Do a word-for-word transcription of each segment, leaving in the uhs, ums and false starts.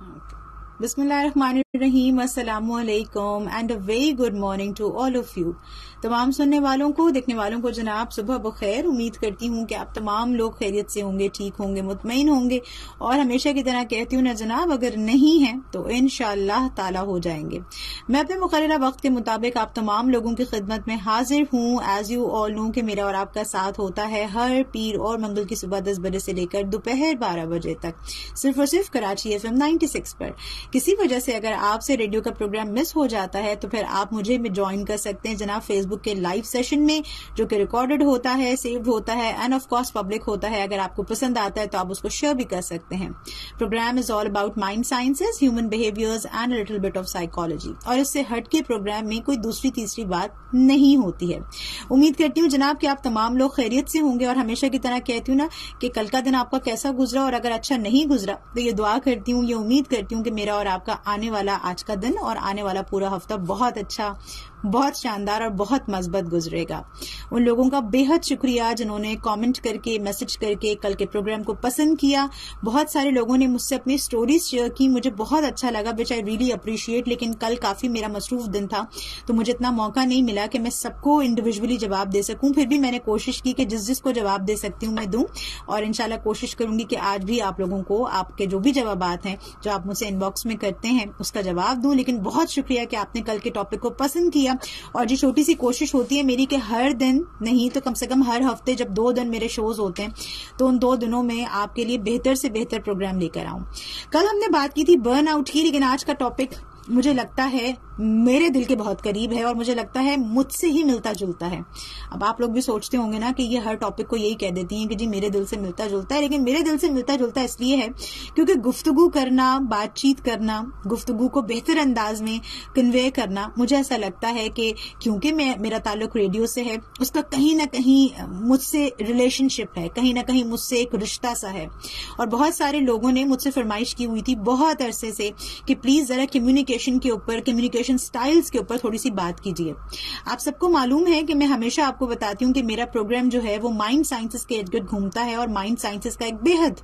बिस्मिल्लाहिर्रहमानिर्रहीम, अस्सलामु अलैकुम and a very good morning to all of you. तमाम सुनने वालों को, देखने वालों को जनाब सुबह बखैर। उम्मीद करती हूँ कि आप तमाम लोग खैरियत से होंगे, ठीक होंगे, मुतमईन होंगे। और हमेशा की तरह कहती हूँ ना जनाब, अगर नहीं है तो इंशाअल्लाह ताला हो जाएंगे। मैं अपने मुकर्ररा वक्त के मुताबिक आप तमाम लोगों की खिदमत में हाजिर हूँ। एज यू ऑल नो कि मेरा और आपका साथ होता है हर पीर और मंगल की सुबह दस बजे से लेकर दोपहर बारह बजे तक, सिर्फ और सिर्फ कराची एफ एम नाइन्टी सिक्स पर। किसी वजह से अगर आपसे रेडियो का प्रोग्राम मिस हो जाता है तो फिर आप मुझे भी ज्वाइन कर सकते हैं जनाब फेसबुक के लाइव सेशन में, जो कि रिकॉर्डेड होता है, सेव्ड होता है एंड ऑफ कोर्स पब्लिक होता है। अगर आपको पसंद आता है तो आप उसको शेयर भी कर सकते हैं। Programme is all about mind sciences, human behaviours and a little bit of psychology. और इससे हट के प्रोग्राम में कोई दूसरी तीसरी बात नहीं होती है। उम्मीद करती हूँ जनाब कि आप तमाम लोग खैरियत से होंगे। और हमेशा की तरह कहती हूँ ना कि कल का दिन आपका कैसा गुजरा, और अगर अच्छा नहीं गुजरा तो ये दुआ करती हूँ, ये उम्मीद करती हूँ कि मेरा और आपका आने वाला आज का दिन और आने वाला पूरा हफ्ता बहुत अच्छा, बहुत शानदार और बहुत मजबूत गुजरेगा। उन लोगों का बेहद शुक्रिया जिन्होंने कमेंट करके, मैसेज करके कल के प्रोग्राम को पसंद किया। बहुत सारे लोगों ने मुझसे अपनी स्टोरीज शेयर की, मुझे बहुत अच्छा लगा, विच आई रियली अप्रिशिएट। लेकिन कल काफी मेरा मसरूफ दिन था तो मुझे इतना मौका नहीं मिला कि मैं सबको इंडिविजुअली जवाब दे सकूं। फिर भी मैंने कोशिश की कि जिस जिसको जवाब दे सकती हूँ मैं दूं, और इंशाल्लाह कोशिश करूंगी कि आज भी आप लोगों को आपके जो भी जवाबात हैं जो आप मुझसे इनबॉक्स में करते हैं उसका जवाब दूं। लेकिन बहुत शुक्रिया कि आपने कल के टॉपिक को पसंद किया। और जी छोटी सी कोशिश होती है मेरी कि हर दिन नहीं तो कम से कम हर हफ्ते जब दो दिन मेरे शोज होते हैं तो उन दो दिनों में आपके लिए बेहतर से बेहतर प्रोग्राम लेकर आऊं। कल हमने बात की थी बर्न आउट की, लेकिन आज का टॉपिक मुझे लगता है मेरे दिल के बहुत करीब है और मुझे लगता है मुझसे ही मिलता जुलता है। अब आप लोग भी सोचते होंगे ना कि ये हर टॉपिक को यही कह देती हैं कि जी मेरे दिल से मिलता जुलता है, लेकिन मेरे दिल से मिलता जुलता इसलिए है क्योंकि गुफ्तगू करना, बातचीत करना, गुफ्तगू को बेहतर अंदाज में कन्वे करना, मुझे ऐसा लगता है कि क्योंकि मैं मेरा ताल्लुक रेडियो से है, उसका कहीं ना कहीं मुझसे रिलेशनशिप है, कहीं ना कहीं मुझसे एक रिश्ता सा है। और बहुत सारे लोगों ने मुझसे फरमाइश की हुई थी बहुत अरसे से कि प्लीज जरा कम्युनिकेशन के ऊपर, कम्युनिकेशन स्टाइल्स के ऊपर थोड़ी सी बात कीजिए। आप सबको मालूम है कि मैं हमेशा आपको बताती हूँ कि मेरा प्रोग्राम जो है वो माइंड साइंसेस के इर्द गिर्द घूमता है। और माइंड साइंसेस का एक बेहद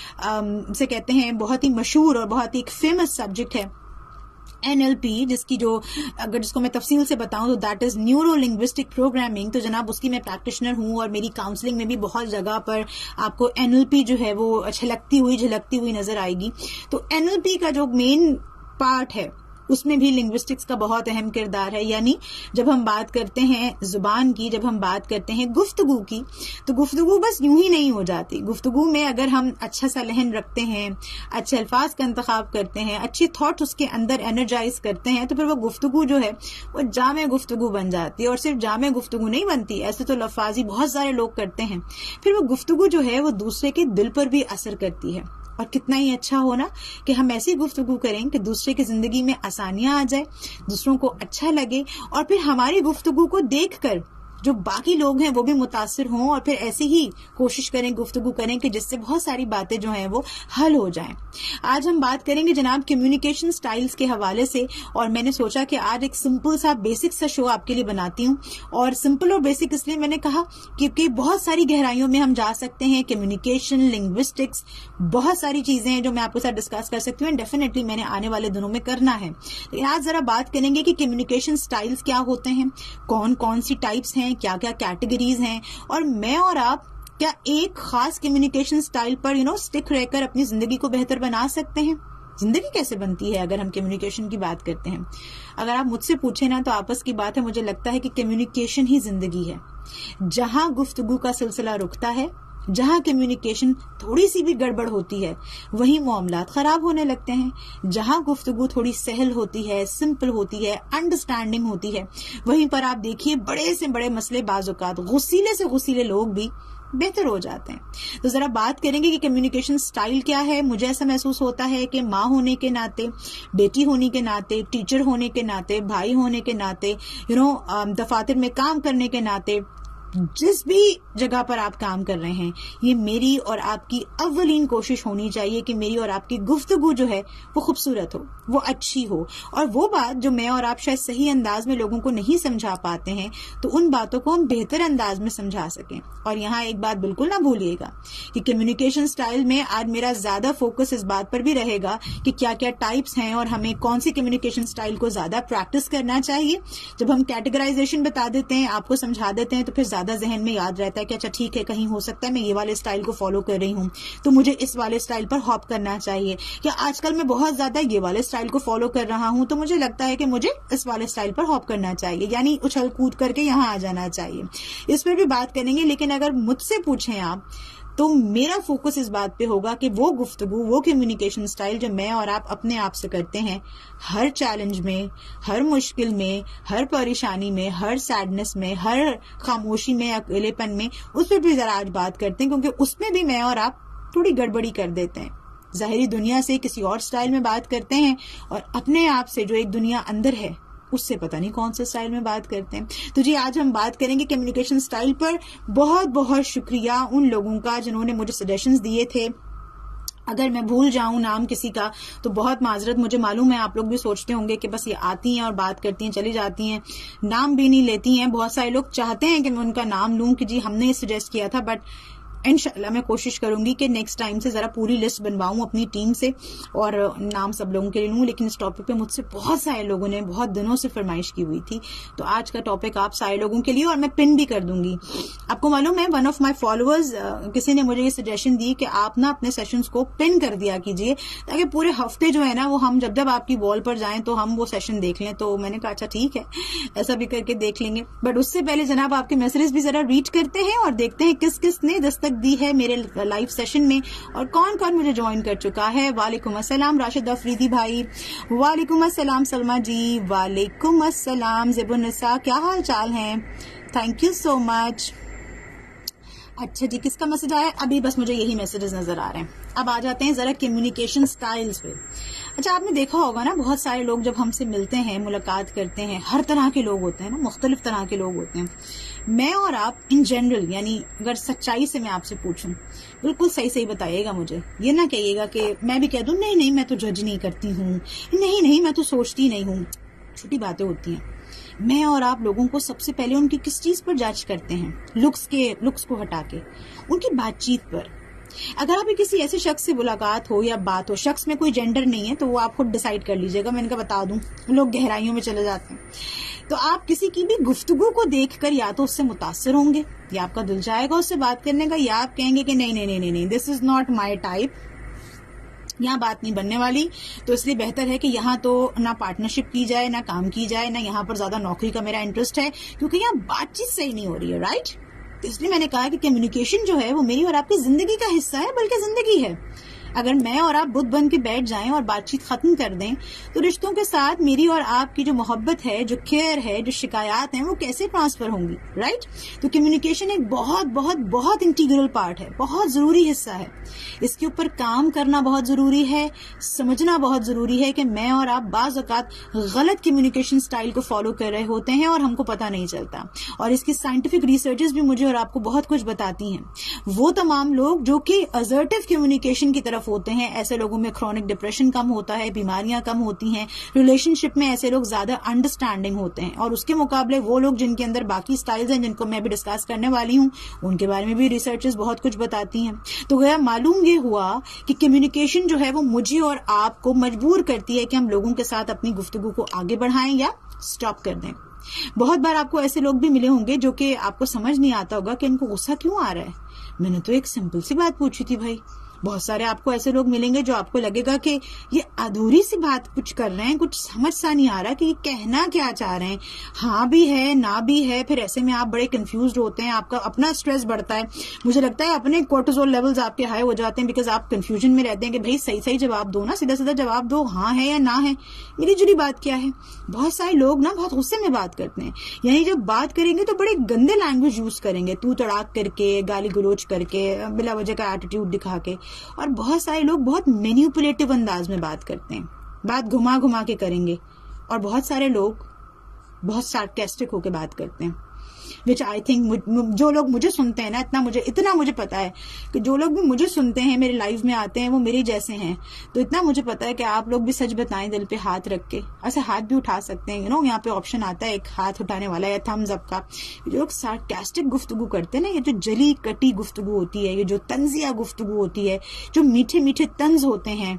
से कहते हैं बहुत ही मशहूर और बहुत ही एक फेमस सब्जेक्ट है एन एल पी, जिसकी जो अगर जिसको मैं तफसील से बताऊं तो that is neuro linguistic programming. तो जनाब उसकी मैं प्रैक्टिशनर हूं और मेरी काउंसलिंग में भी बहुत जगह पर आपको एन एल पी जो है वो छलकती हुई झलकती हुई नजर आएगी। तो एन एल पी का जो मेन पार्ट है उसमें भी लिंग्विस्टिक्स का बहुत अहम किरदार है। यानी जब हम बात करते हैं जुबान की, जब हम बात करते हैं गुफ्तगू की, तो गुफ्तगू बस यूं ही नहीं हो जाती। गुफ्तगू में अगर हम अच्छा सा लहन रखते हैं, अच्छे अल्फाज का इंतखाब करते हैं, अच्छी थॉट उसके अंदर एनर्जाइज करते हैं, तो फिर वो गुफ्तगू जो है वो जामे गुफ्तगू बन जाती है। और सिर्फ जामे गुफ्तगू नहीं बनती, ऐसे तो लफाजी बहुत सारे लोग करते हैं, फिर वो गुफ्तगू जो है वो दूसरे के दिल पर भी असर करती है। और कितना ही अच्छा हो ना कि हम ऐसी गुफ्तगू करें कि दूसरे की जिंदगी में आसानियां आ जाए, दूसरों को अच्छा लगे, और फिर हमारी गुफ्तगू को देखकर जो बाकी लोग हैं वो भी मुतासिर हों, और फिर ऐसी ही कोशिश करें, गुफ्तगू करें कि जिससे बहुत सारी बातें जो हैं वो हल हो जाएं। आज हम बात करेंगे जनाब कम्युनिकेशन स्टाइल्स के हवाले से, और मैंने सोचा कि आज एक सिंपल सा बेसिक सा शो आपके लिए बनाती हूँ। और सिंपल और बेसिक इसलिए मैंने कहा क्योंकि बहुत सारी गहराइयों में हम जा सकते हैं। कम्युनिकेशन, लिंग्विस्टिक्स, बहुत सारी चीजें हैं जो मैं आपके साथ डिस्कस कर सकती हूँ, एंड डेफिनेटली मैंने आने वाले दिनों में करना है। लेकिन आज जरा बात करेंगे कि कम्युनिकेशन स्टाइल्स क्या होते हैं, कौन कौन सी टाइप्स हैं, क्या क्या कैटेगरीज हैं, और मैं और आप क्या एक खास कम्युनिकेशन स्टाइल पर यू नो स्टिक रहकर अपनी जिंदगी को बेहतर बना सकते हैं। जिंदगी कैसे बनती है अगर हम कम्युनिकेशन की बात करते हैं। अगर आप मुझसे पूछे ना तो आपस की बात है, मुझे लगता है कि कम्युनिकेशन ही जिंदगी है। जहां गुफ्तगू का सिलसिला रुकता है, जहां कम्युनिकेशन थोड़ी सी भी गड़बड़ होती है, वहीं मामलात खराब होने लगते हैं। जहां गुफ्तगू थोड़ी सहल होती है, सिंपल होती है, अंडरस्टैंडिंग होती है, वहीं पर आप देखिए बड़े से बड़े मसले, बाज़ औक़ात गुस्सीले से गुस्सीले लोग भी बेहतर हो जाते हैं। तो जरा बात करेंगे कि कम्युनिकेशन स्टाइल क्या है। मुझे ऐसा महसूस होता है कि माँ होने के नाते, बेटी होने के नाते, टीचर होने के नाते, भाई होने के नाते, यू नो दफातर में काम करने के नाते, जिस भी जगह पर आप काम कर रहे हैं, ये मेरी और आपकी अव्वलीन कोशिश होनी चाहिए कि मेरी और आपकी गुफ्तगू जो है वो खूबसूरत हो, वो अच्छी हो, और वो बात जो मैं और आप शायद सही अंदाज में लोगों को नहीं समझा पाते हैं, तो उन बातों को हम बेहतर अंदाज में समझा सकें। और यहाँ एक बात बिल्कुल ना भूलिएगा कि कम्युनिकेशन स्टाइल में आज मेरा ज्यादा फोकस इस बात पर भी रहेगा कि क्या क्या टाइप्स हैं और हमें कौन सी कम्युनिकेशन स्टाइल को ज्यादा प्रैक्टिस करना चाहिए। जब हम कैटेगराइजेशन बता देते हैं, आपको समझा देते हैं, तो फिर ज्यादा जहन में याद रहता है कि अच्छा ठीक है, कहीं हो सकता है मैं ये वाले स्टाइल को फॉलो कर रही हूँ तो मुझे इस वाले स्टाइल पर हॉप करना चाहिए, या आजकल मैं बहुत ज्यादा ये वाले स्टाइल को फॉलो कर रहा हूँ तो मुझे लगता है कि मुझे इस वाले स्टाइल पर हॉप करना चाहिए, यानी उछल कूद करके यहाँ आ जाना चाहिए। इस पर भी बात करेंगे, लेकिन अगर मुझसे पूछें आप तो मेरा फोकस इस बात पे होगा कि वो गुफ्तगू, वो कम्युनिकेशन स्टाइल जो मैं और आप अपने आप से करते हैं, हर चैलेंज में, हर मुश्किल में, हर परेशानी में, हर सैडनेस में, हर खामोशी में, अकेलेपन में, उस पर भी जरा आज बात करते हैं, क्योंकि उसमें भी मैं और आप थोड़ी गड़बड़ी कर देते हैं। ज़ाहिरी दुनिया से किसी और स्टाइल में बात करते हैं और अपने आप से जो एक दुनिया अंदर है उससे पता नहीं कौन से स्टाइल में बात करते हैं। तो जी आज हम बात करेंगे कम्युनिकेशन स्टाइल पर। बहुत बहुत शुक्रिया उन लोगों का जिन्होंने मुझे सजेशंस दिए थे। अगर मैं भूल जाऊं नाम किसी का तो बहुत माजरत, मुझे मालूम है आप लोग भी सोचते होंगे कि बस ये आती हैं और बात करती हैं चली जाती हैं, नाम भी नहीं लेती हैं। बहुत सारे लोग चाहते हैं कि मैं उनका नाम लूं कि जी हमने ये सजेस्ट किया था, बट इंशाल्लाह मैं कोशिश करूंगी कि नेक्स्ट टाइम से जरा पूरी लिस्ट बनवाऊं अपनी टीम से और नाम सब लोगों के लिए लूं। लेकिन इस टॉपिक पे मुझसे बहुत सारे लोगों ने बहुत दिनों से फरमाइश की हुई थी, तो आज का टॉपिक आप सारे लोगों के लिए, और मैं पिन भी कर दूंगी। आपको मालूम है वन ऑफ माय फॉलोअर्स किसी ने मुझे ये सजेशन दी कि आप ना अपने सेशंस को पिन कर दिया कीजिए ताकि पूरे हफ्ते जो है ना वो हम जब जब आपकी वॉल पर जाएं तो हम वो सेशन देख लें। तो मैंने कहा अच्छा ठीक है, ऐसा भी करके देख लेंगे। बट उससे पहले जनाब आपके मैसेजेस भी जरा रीड करते हैं और देखते हैं किस किस ने दस्तक दी है मेरे लाइव सेशन में और कौन कौन मुझे ज्वाइन कर चुका है। वालेकुम अस्सलाम राशिद अफरीदी भाई, वालेकुम अस्सलाम सलमा जी, वालेकुम अस्सलाम ज़िबुन्निसा, क्या हाल चाल है? Thank you so much. अच्छा जी, किसका मैसेज आया? अभी बस मुझे यही मैसेजेस नजर आ रहे हैं। अब आ जाते हैं जरा कम्युनिकेशन स्टाइल्स पे। अच्छा, आपने देखा होगा ना बहुत सारे लोग जब हमसे मिलते हैं, मुलाकात करते हैं, हर तरह के लोग होते हैं ना, मुख्तलिफ तरह के लोग होते हैं। मैं और आप इन जनरल, यानी अगर सच्चाई से मैं आपसे पूछूं, बिल्कुल सही सही बताइएगा मुझे, ये ना कहिएगा कि मैं भी कह दूं नहीं नहीं मैं तो जज नहीं करती हूँ, नहीं नहीं मैं तो सोचती नहीं हूँ। छोटी बातें होती हैं। मैं और आप लोगों को सबसे पहले उनकी किस चीज पर जज करते हैं? लुक्स के लुक्स को हटा के उनकी बातचीत पर। अगर आप किसी ऐसे शख्स से मुलाकात हो या बात हो, शख्स में कोई जेंडर नहीं है तो वो आप खुद डिसाइड कर लीजिएगा, मैंने कहा बता दूं, लोग गहराइयों में चले जाते हैं। तो आप किसी की भी गुफ्तगू को देखकर या तो उससे मुतासिर होंगे, या आपका दिल जाएगा उससे बात करने का, या आप कहेंगे कि नहीं नहीं नहीं नहीं this is not my type, यहाँ बात नहीं बनने वाली। तो इसलिए बेहतर है कि यहाँ तो ना पार्टनरशिप की जाए, ना काम की जाए, ना यहाँ पर ज्यादा नौकरी का मेरा इंटरेस्ट है, क्योंकि यहाँ बातचीत सही नहीं हो रही है, राइट? तो इसलिए मैंने कहा कि कम्युनिकेशन जो है वो मेरी और आपकी जिंदगी का हिस्सा है, बल्कि जिंदगी है। अगर मैं और आप बुद्ध बन के बैठ जाएं और बातचीत खत्म कर दें तो रिश्तों के साथ मेरी और आपकी जो मोहब्बत है, जो केयर है, जो शिकायत हैं, वो कैसे ट्रांसफर होंगी, राइट? तो कम्युनिकेशन एक बहुत बहुत बहुत इंटीग्रल पार्ट है, बहुत जरूरी हिस्सा है। इसके ऊपर काम करना बहुत जरूरी है, समझना बहुत जरूरी है कि मैं और आप बाज औकात गलत कम्युनिकेशन स्टाइल को फॉलो कर रहे होते हैं और हमको पता नहीं चलता। और इसकी साइंटिफिक रिसर्चेस भी मुझे और आपको बहुत कुछ बताती हैं। वो तमाम लोग जो कि असर्टिव कम्युनिकेशन की तरफ होते हैं, ऐसे लोगों में क्रॉनिक डिप्रेशन कम होता है, बीमारियां कम होती हैं, रिलेशनशिप में ऐसे लोग ज्यादा अंडरस्टैंडिंग होते हैं। और उसके मुकाबले वो लोग जिनके अंदर बाकी स्टाइल्स हैं, जिनको मैं भी डिस्कस करने वाली हूं, उनके बारे में भी रिसर्चेस बहुत कुछ बताती हैं। तो गया मालूम ये हुआ कि कम्युनिकेशन जो है वो मुझे और आपको मजबूर करती है कि हम लोगों के साथ अपनी गुफ्तगू को आगे बढ़ाएं या स्टॉप कर दें। बहुत बार आपको ऐसे लोग भी मिले होंगे जो कि आपको समझ नहीं आता होगा कि इनको गुस्सा क्यों आ रहा है, मैंने तो एक सिंपल सी बात पूछी थी भाई। बहुत सारे आपको ऐसे लोग मिलेंगे जो आपको लगेगा कि ये अधूरी सी बात कुछ कर रहे हैं, कुछ समझ सा नहीं आ रहा कि ये कहना क्या चाह रहे हैं, हाँ भी है ना भी है। फिर ऐसे में आप बड़े कंफ्यूज होते हैं, आपका अपना स्ट्रेस बढ़ता है, मुझे लगता है अपने कोर्टिसोल लेवल्स आपके हाई हो जाते हैं, बिकॉज आप कंफ्यूजन में रहते हैं कि भाई सही सही जवाब दो ना, सीधा सीधा जवाब दो, हाँ है या ना है, मिली जुली बात क्या है। बहुत सारे लोग ना बहुत गुस्से में बात करते हैं, यानी जब बात करेंगे तो बड़े गंदे लैंग्वेज यूज करेंगे, तू तड़ाक करके, गाली गलोच करके, बिला वजह का एटीट्यूड दिखा के। और बहुत सारे लोग बहुत मैनिपुलेटिव अंदाज में बात करते हैं, बात घुमा घुमा के करेंगे। और बहुत सारे लोग बहुत सार्केस्टिक होकर बात करते हैं। विच आई थिंक जो लोग मुझे सुनते हैं ना, इतना मुझे इतना मुझे पता है कि जो लोग भी मुझे सुनते हैं, मेरे लाइव में आते हैं, वो मेरे जैसे हैं। तो इतना मुझे पता है कि आप लोग भी सच बताएं दिल पे हाथ रख के। ऐसे हाथ भी उठा सकते हैं, यू नो यहाँ पे ऑप्शन आता है एक हाथ उठाने वाला या थम्स अप का। जो लोग सार्कास्टिक गुफ्तगू करते हैं ना, ये जो जली कटी गुफ्तगू होती है, ये जो तंजिया गुफ्तगू होती है, जो मीठे मीठे तंज होते हैं,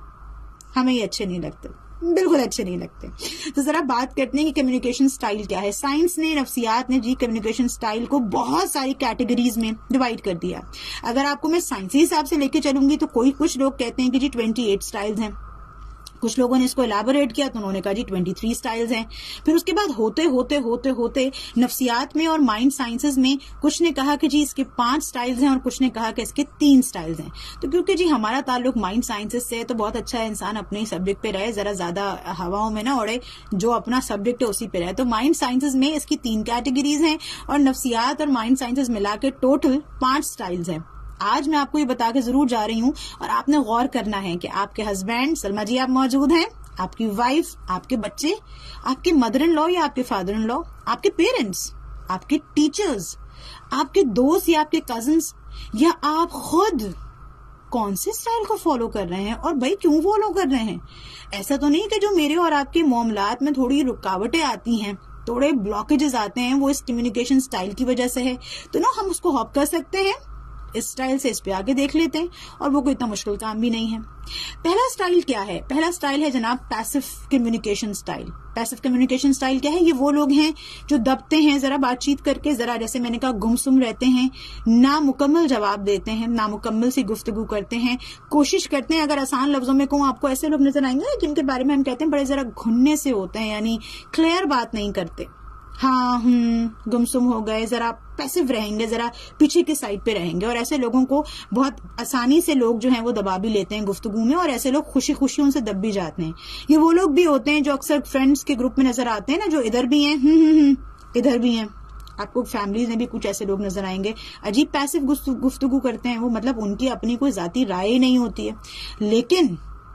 हमें ये अच्छे नहीं लगते, बिल्कुल अच्छे नहीं लगते। तो जरा बात करते हैं कि कम्युनिकेशन स्टाइल क्या है। साइंस ने, नफ्सियात ने जी कम्युनिकेशन स्टाइल को बहुत सारी कैटेगरीज में डिवाइड कर दिया। अगर आपको मैं साइंसी हिसाब से लेके चलूंगी तो कोई कुछ लोग कहते हैं कि जी अट्ठाईस स्टाइल्स हैं, कुछ लोगों ने इसको एलैबोरेट किया तो उन्होंने कहा जी तेईस स्टाइल्स हैं। फिर उसके बाद होते होते होते होते नफ्सियात में और माइंड साइंसेज में कुछ ने कहा कि जी इसके पांच स्टाइल्स हैं और कुछ ने कहा कि इसके तीन स्टाइल्स हैं। तो क्योंकि जी हमारा ताल्लुक माइंड साइंसेज से है तो बहुत अच्छा है इंसान अपने ही सब्जेक्ट पे रहे, जरा ज्यादा हवाओं में ना उड़े, जो अपना सब्जेक्ट है उसी पे रहे। तो माइंड साइंसेज में इसकी तीन कैटेगरीज हैं और नफ्सियात और माइंड साइंसेज मिला के टोटल पांच स्टाइल्स हैं। आज मैं आपको ये बता के जरूर जा रही हूँ और आपने गौर करना है कि आपके हस्बैंड, सलमा जी आप मौजूद हैं, आपकी वाइफ, आपके बच्चे, आपके मदर इन लॉ या आपके फादर इन लॉ, आपके पेरेंट्स, आपके टीचर्स, आपके दोस्त या आपके कजिन्स, या आप खुद कौन से स्टाइल को फॉलो कर रहे हैं और भाई क्यों फॉलो कर रहे हैं। ऐसा तो नहीं कि जो मेरे और आपके मामलात में थोड़ी रुकावटें आती हैं, थोड़े ब्लॉकेजेस आते हैं, वो इस कम्युनिकेशन स्टाइल की वजह से है। तो ना हम उसको हॉप कर सकते हैं, इस स्टाइल से इस पे आगे देख लेते हैं, और वो कोई इतना मुश्किल काम भी नहीं है। पहला स्टाइल क्या है? पहला स्टाइल है जनाब passive communication style. Passive communication style क्या है? ये वो लोग हैं जो दबते हैं जरा बातचीत करके, जरा जैसे मैंने कहा गुमसुम रहते हैं, नामुकम्मल जवाब देते हैं, नामुकम्मल सी गुफ्तगू करते हैं, कोशिश करते हैं। अगर आसान लफ्जों में कहूँ, आपको ऐसे लोग नजर आएंगे जिनके बारे में हम कहते हैं बड़े जरा घुनने से होते हैं, यानी क्लियर बात नहीं करते, हाँ हम्म गुमसुम हो गए, जरा पैसिव रहेंगे, जरा पीछे के साइड पे रहेंगे। और ऐसे लोगों को बहुत आसानी से लोग जो हैं वो दबा भी लेते हैं गुफ्तगू में, और ऐसे लोग खुशी खुशी उनसे दब भी जाते हैं। ये वो लोग भी होते हैं जो अक्सर फ्रेंड्स के ग्रुप में नजर आते हैं ना, जो इधर भी हैं हम्म हम्म इधर भी हैं। आपको फैमिलीज में भी कुछ ऐसे लोग नजर आएंगे, अजीब पैसिव गुफ्तगू करते हैं वो, मतलब उनकी अपनी कोई जाती राय ही नहीं होती है। लेकिन